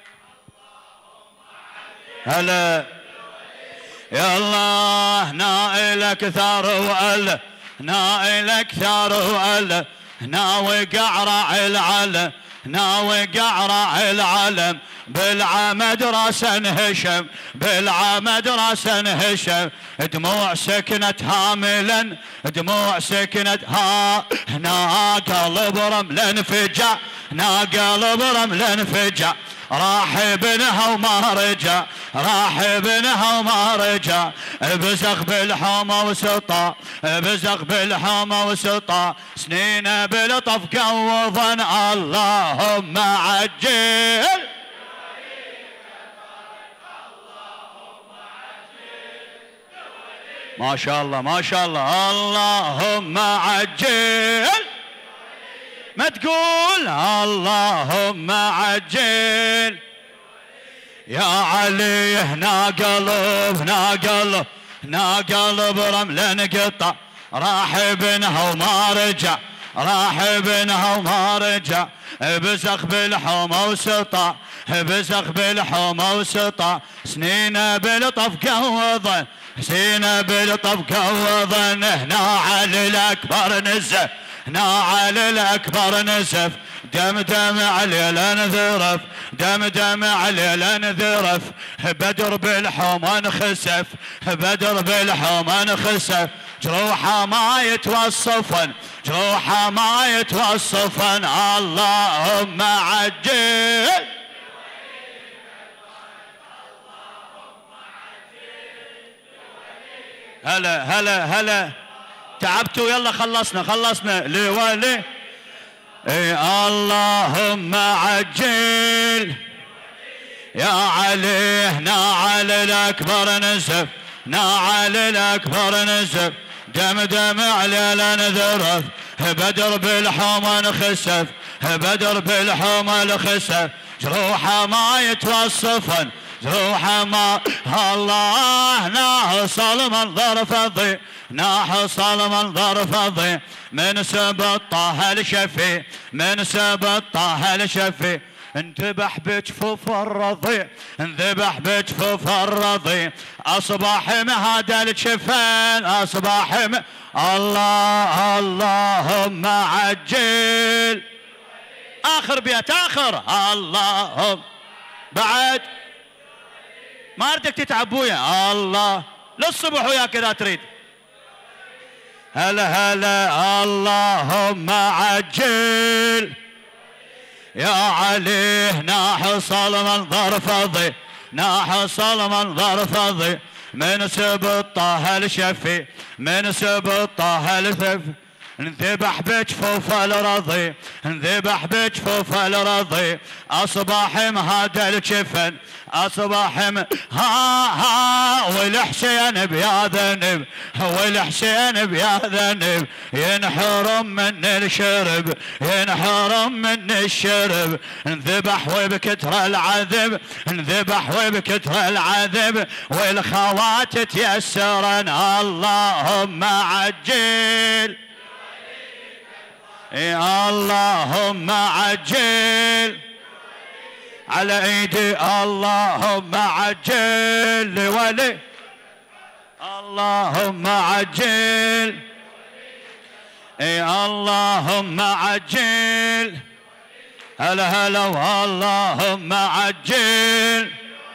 هلا يا الله نائلك ثار وأله نائلك ثار وأله هنا وقع راعي العلم هنا وقع راعي العلم بالعمد راسا هشم بالعمد راسا هشم دموع سكنت هاملا دموع سكنت ها هنا قلب رمل انفجع هنا قلب رمل انفجع راح ابنها وما رجع راح ابنها وما رجع بزغ بالحومه وسطى بزغ بالحومه وسطى سنين بلطف قوضا اللهم عجل ما شاء الله ما شاء الله اللهم عجل ما تقول اللهم عجل يا علي هنا قلب هنا قلب هنا قلب رمل انقطع راح ابنها وما رجع راح ابنها وما رجع بزخ بالحومه وسطع بزخ بالحومه وسطع سنين بلطف قوضا سنين بلطف قوضا هنا علي الاكبر نزف هنا علي الاكبر نزف دم علي لنذرف دم علي لنذرف بدر بالحومه انخسف بدر بالحومه انخسف جروحه ما يتوصفن جروحه ما يتوصفن اللهم عجل هلا تعبتوا يلا خلصنا لولي اي اللهم عجل يا علي هنا علي الاكبر نزف هنا علي الاكبر نزف دم علي لنذرف بدر بالحومه انخسف بدر بالحومه انخسف جروحه ما يتوصفن جروحه ما الله ناصل منظر فضي ناحصل منظر فظيع من سبط طه الشفي من سبط طه الشفي انذبح بجفوف الرضيع انذبح بجفوف الرضيع اصبح مهاد الجفن اصبح الله اللهم عجل اخر بيت اخر اللهم بعد ما ردك تتعب ويا الله للصبح وياك اذا تريد هلا هلا اللهم عجل يا علي ناحصل منظر فظي ناحصل منظر فظي من سبط طه الشفي من سبط طه الشفي انذبح بجفوف الرضي انذبح بجفوف الرضي اصبح مهاد الجفن اصبح ها والحسين بيا ذنب والحسين بيا ذنب ينحرم من الشرب ينحرم من الشرب انذبح وبكتر العذب انذبح وبكتر العذب والخوات تيسرن اللهم عجل يا اللهم عجل على ايدي اللهم عجل لولي اللهم عجل يا اللهم عجل هلا هلا اللهم عجل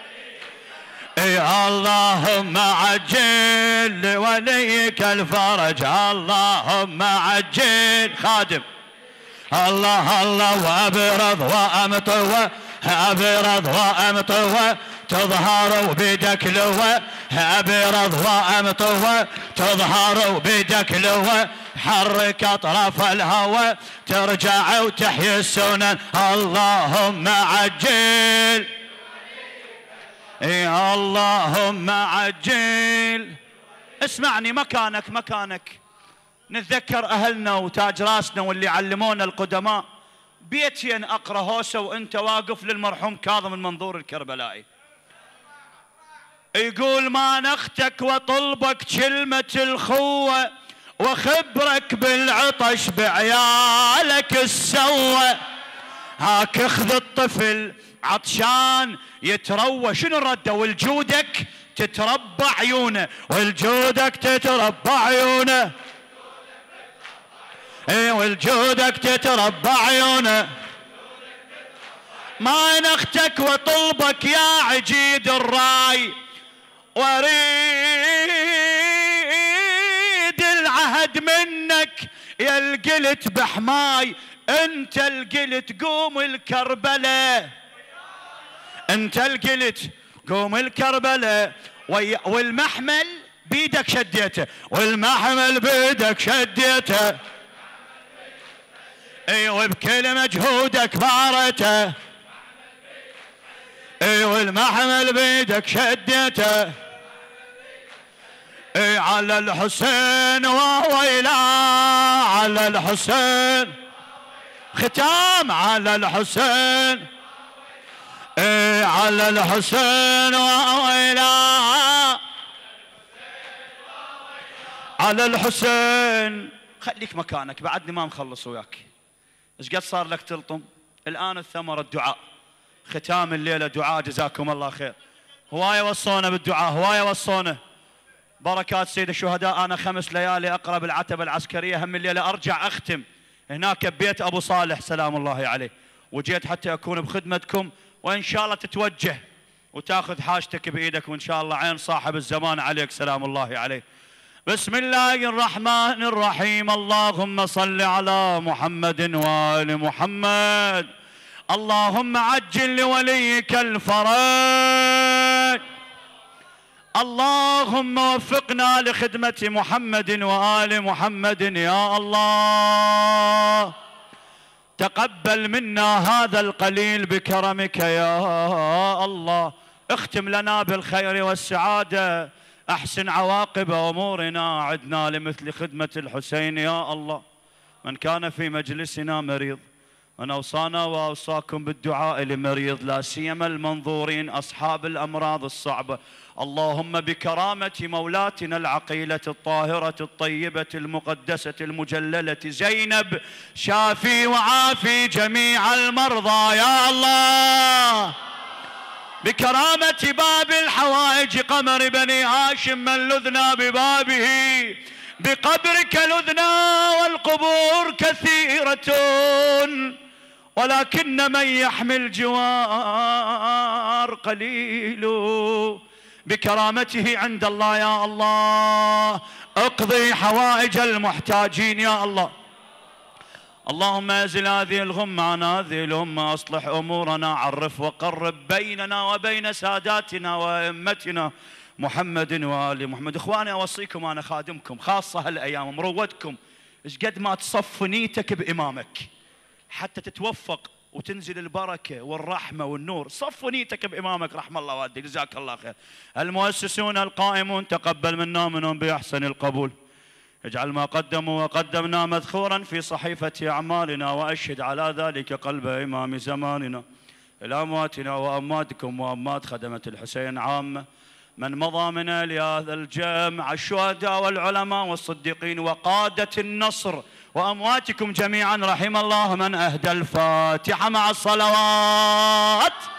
يا اللهم عجل لوليك الفرج اللهم عجل خادم الله الله وابرض وامطوى ابرض وامطوى تظهر بيدك لوى ابرض وامطوى تظهر بيدك لوى حرك اطراف الهوى ترجع وتحيي السنن اللهم عجل يا اللهم عجل اسمعني مكانك مكانك نتذكر اهلنا وتاج راسنا واللي علمونا القدماء بيتين اقرا هوسه وانت واقف للمرحوم كاظم المنظور الكربلائي يقول ما نختك وطلبك كلمه الخوه وخبرك بالعطش بعيالك السوه هاك اخذ الطفل عطشان يتروى شنو الرده والجودك تتربى عيونه والجودك تتربى عيونه اي والجودك تتربى عيونه ما نختك وطلبك يا عجيد الراي واريد العهد منك يا القلت بحماي انت القلت قوم الكربله انت القلت قوم الكربله والمحمل بيدك شديته والمحمل بيدك شديته اي وبكل مجهودك بارته اي والمحمل بيدك شديته اي على الحسين وويلا على الحسين ختام على الحسين اي على الحسين وويلا على الحسين خليك مكانك بعدني ما مخلص وياك ايش قد صار لك تلطم الان الثمر الدعاء ختام الليله دعاء جزاكم الله خير هوايه وصونا بالدعاء هوايه وصونا بركات سيد الشهداء انا 5 ليالي اقرا بالعتبه العسكريه هم الليله ارجع اختم هناك ببيت ابو صالح سلام الله عليه وجيت حتى اكون بخدمتكم وان شاء الله تتوجه وتاخذ حاجتك بايدك وان شاء الله عين صاحب الزمان عليك سلام الله عليه بسم الله الرحمن الرحيم اللهم صل على محمد وآل محمد اللهم عجل لوليك الفرج اللهم وفقنا لخدمة محمد وآل محمد يا الله تقبل منا هذا القليل بكرمك يا الله اختم لنا بالخير والسعادة أحسن عواقب أمورنا عدنا لمثل خدمة الحسين يا الله من كان في مجلسنا مريض أنا أوصانا وأوصاكم بالدعاء لمريض، لا سيما المنظورين أصحاب الأمراض الصعبة. اللهم بكرامة مولاتنا العقيلة الطاهرة الطيبة المقدسة المجللة زينب، شافي وعافي جميع المرضى يا الله. بكرامة باب الحوائج قمر بني هاشم من لذنا ببابه، بقبرك لذنا والقبور كثيرة ولكن من يحمل جوار قليل. بكرامته عند الله يا الله اقضي حوائج المحتاجين يا الله. اللهم ازل هذه الغمة عن هذه الأمة، اصلح أمورنا، عرف وقرب بيننا وبين ساداتنا وأئمتنا محمد وآل محمد. إخواني أوصيكم، أنا خادمكم خاصة هالأيام، مروتكم إيش قد ما تصف نيتك بإمامك حتى تتوفق وتنزل البركة والرحمة والنور. صف نيتك بإمامك رحم الله والديك، جزاك الله خير. المؤسسون القائمون تقبل منا ومنهم بأحسن القبول، اجعل ما قدموا وقدمنا مذخورا في صحيفة أعمالنا، وأشهد على ذلك قلب إمام زماننا. إلى أمواتنا وأمواتكم وأموات خدمة الحسين عامة، من مضى من هذا الجمع، الشهداء والعلماء والصديقين وقادة النصر، وأمواتكم جميعا رحم الله من أهدى الفاتحة مع الصلوات.